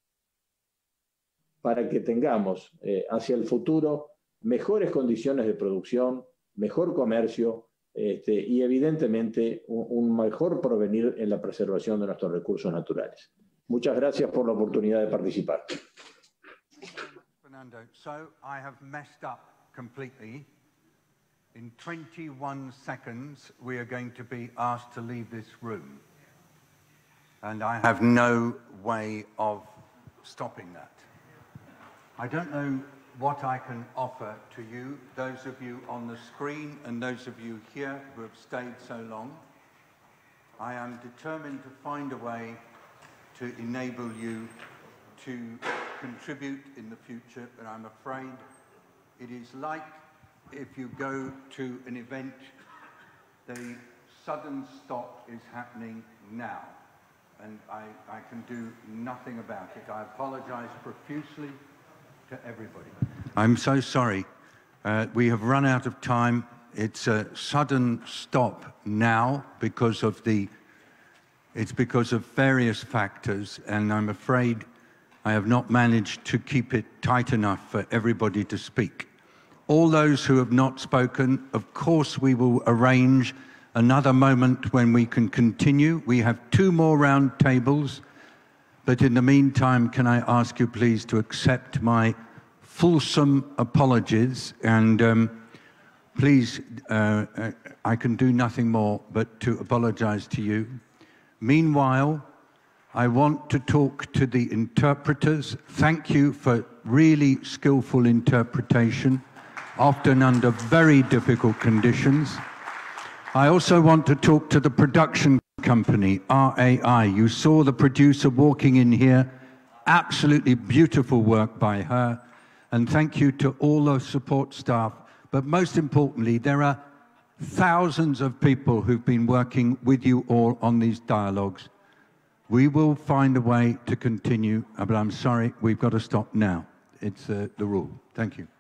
S16: para que tengamos hacia el futuro mejores condiciones de producción, mejor comercio y evidentemente un mejor porvenir en la preservación de nuestros recursos naturales. Muchas gracias por la oportunidad de participar.
S1: Fernando, so I have messed up completely. In 21 seconds, we are going to be asked to leave this room. And I have no way of stopping that. I don't know what I can offer to you, those of you on the screen and those of you here who have stayed so long. I am determined to find a way to enable you to contribute in the future, but I'm afraid it is like if you go to an event, the sudden stop is happening now, and I can do nothing about it. I apologize profusely to everybody. I'm so sorry. We have run out of time. It's a sudden stop now because of various factors, and I'm afraid I have not managed to keep it tight enough for everybody to speak. All those who have not spoken, of course we will arrange another moment when we can continue. We have 2 more round tables, but in the meantime, can I ask you please to accept my fulsome apologies, and please, I can do nothing more but to apologize to you. Meanwhile, I want to talk to the interpreters. Thank you for really skillful interpretation, often under very difficult conditions. I also want to talk to the production company, RAI. You saw the producer walking in here. Absolutely beautiful work by her. And thank you to all the support staff. But most importantly, there are thousands of people who've been working with you all on these dialogues. We will find a way to continue, but I'm sorry, we've got to stop now. It's the rule. Thank you.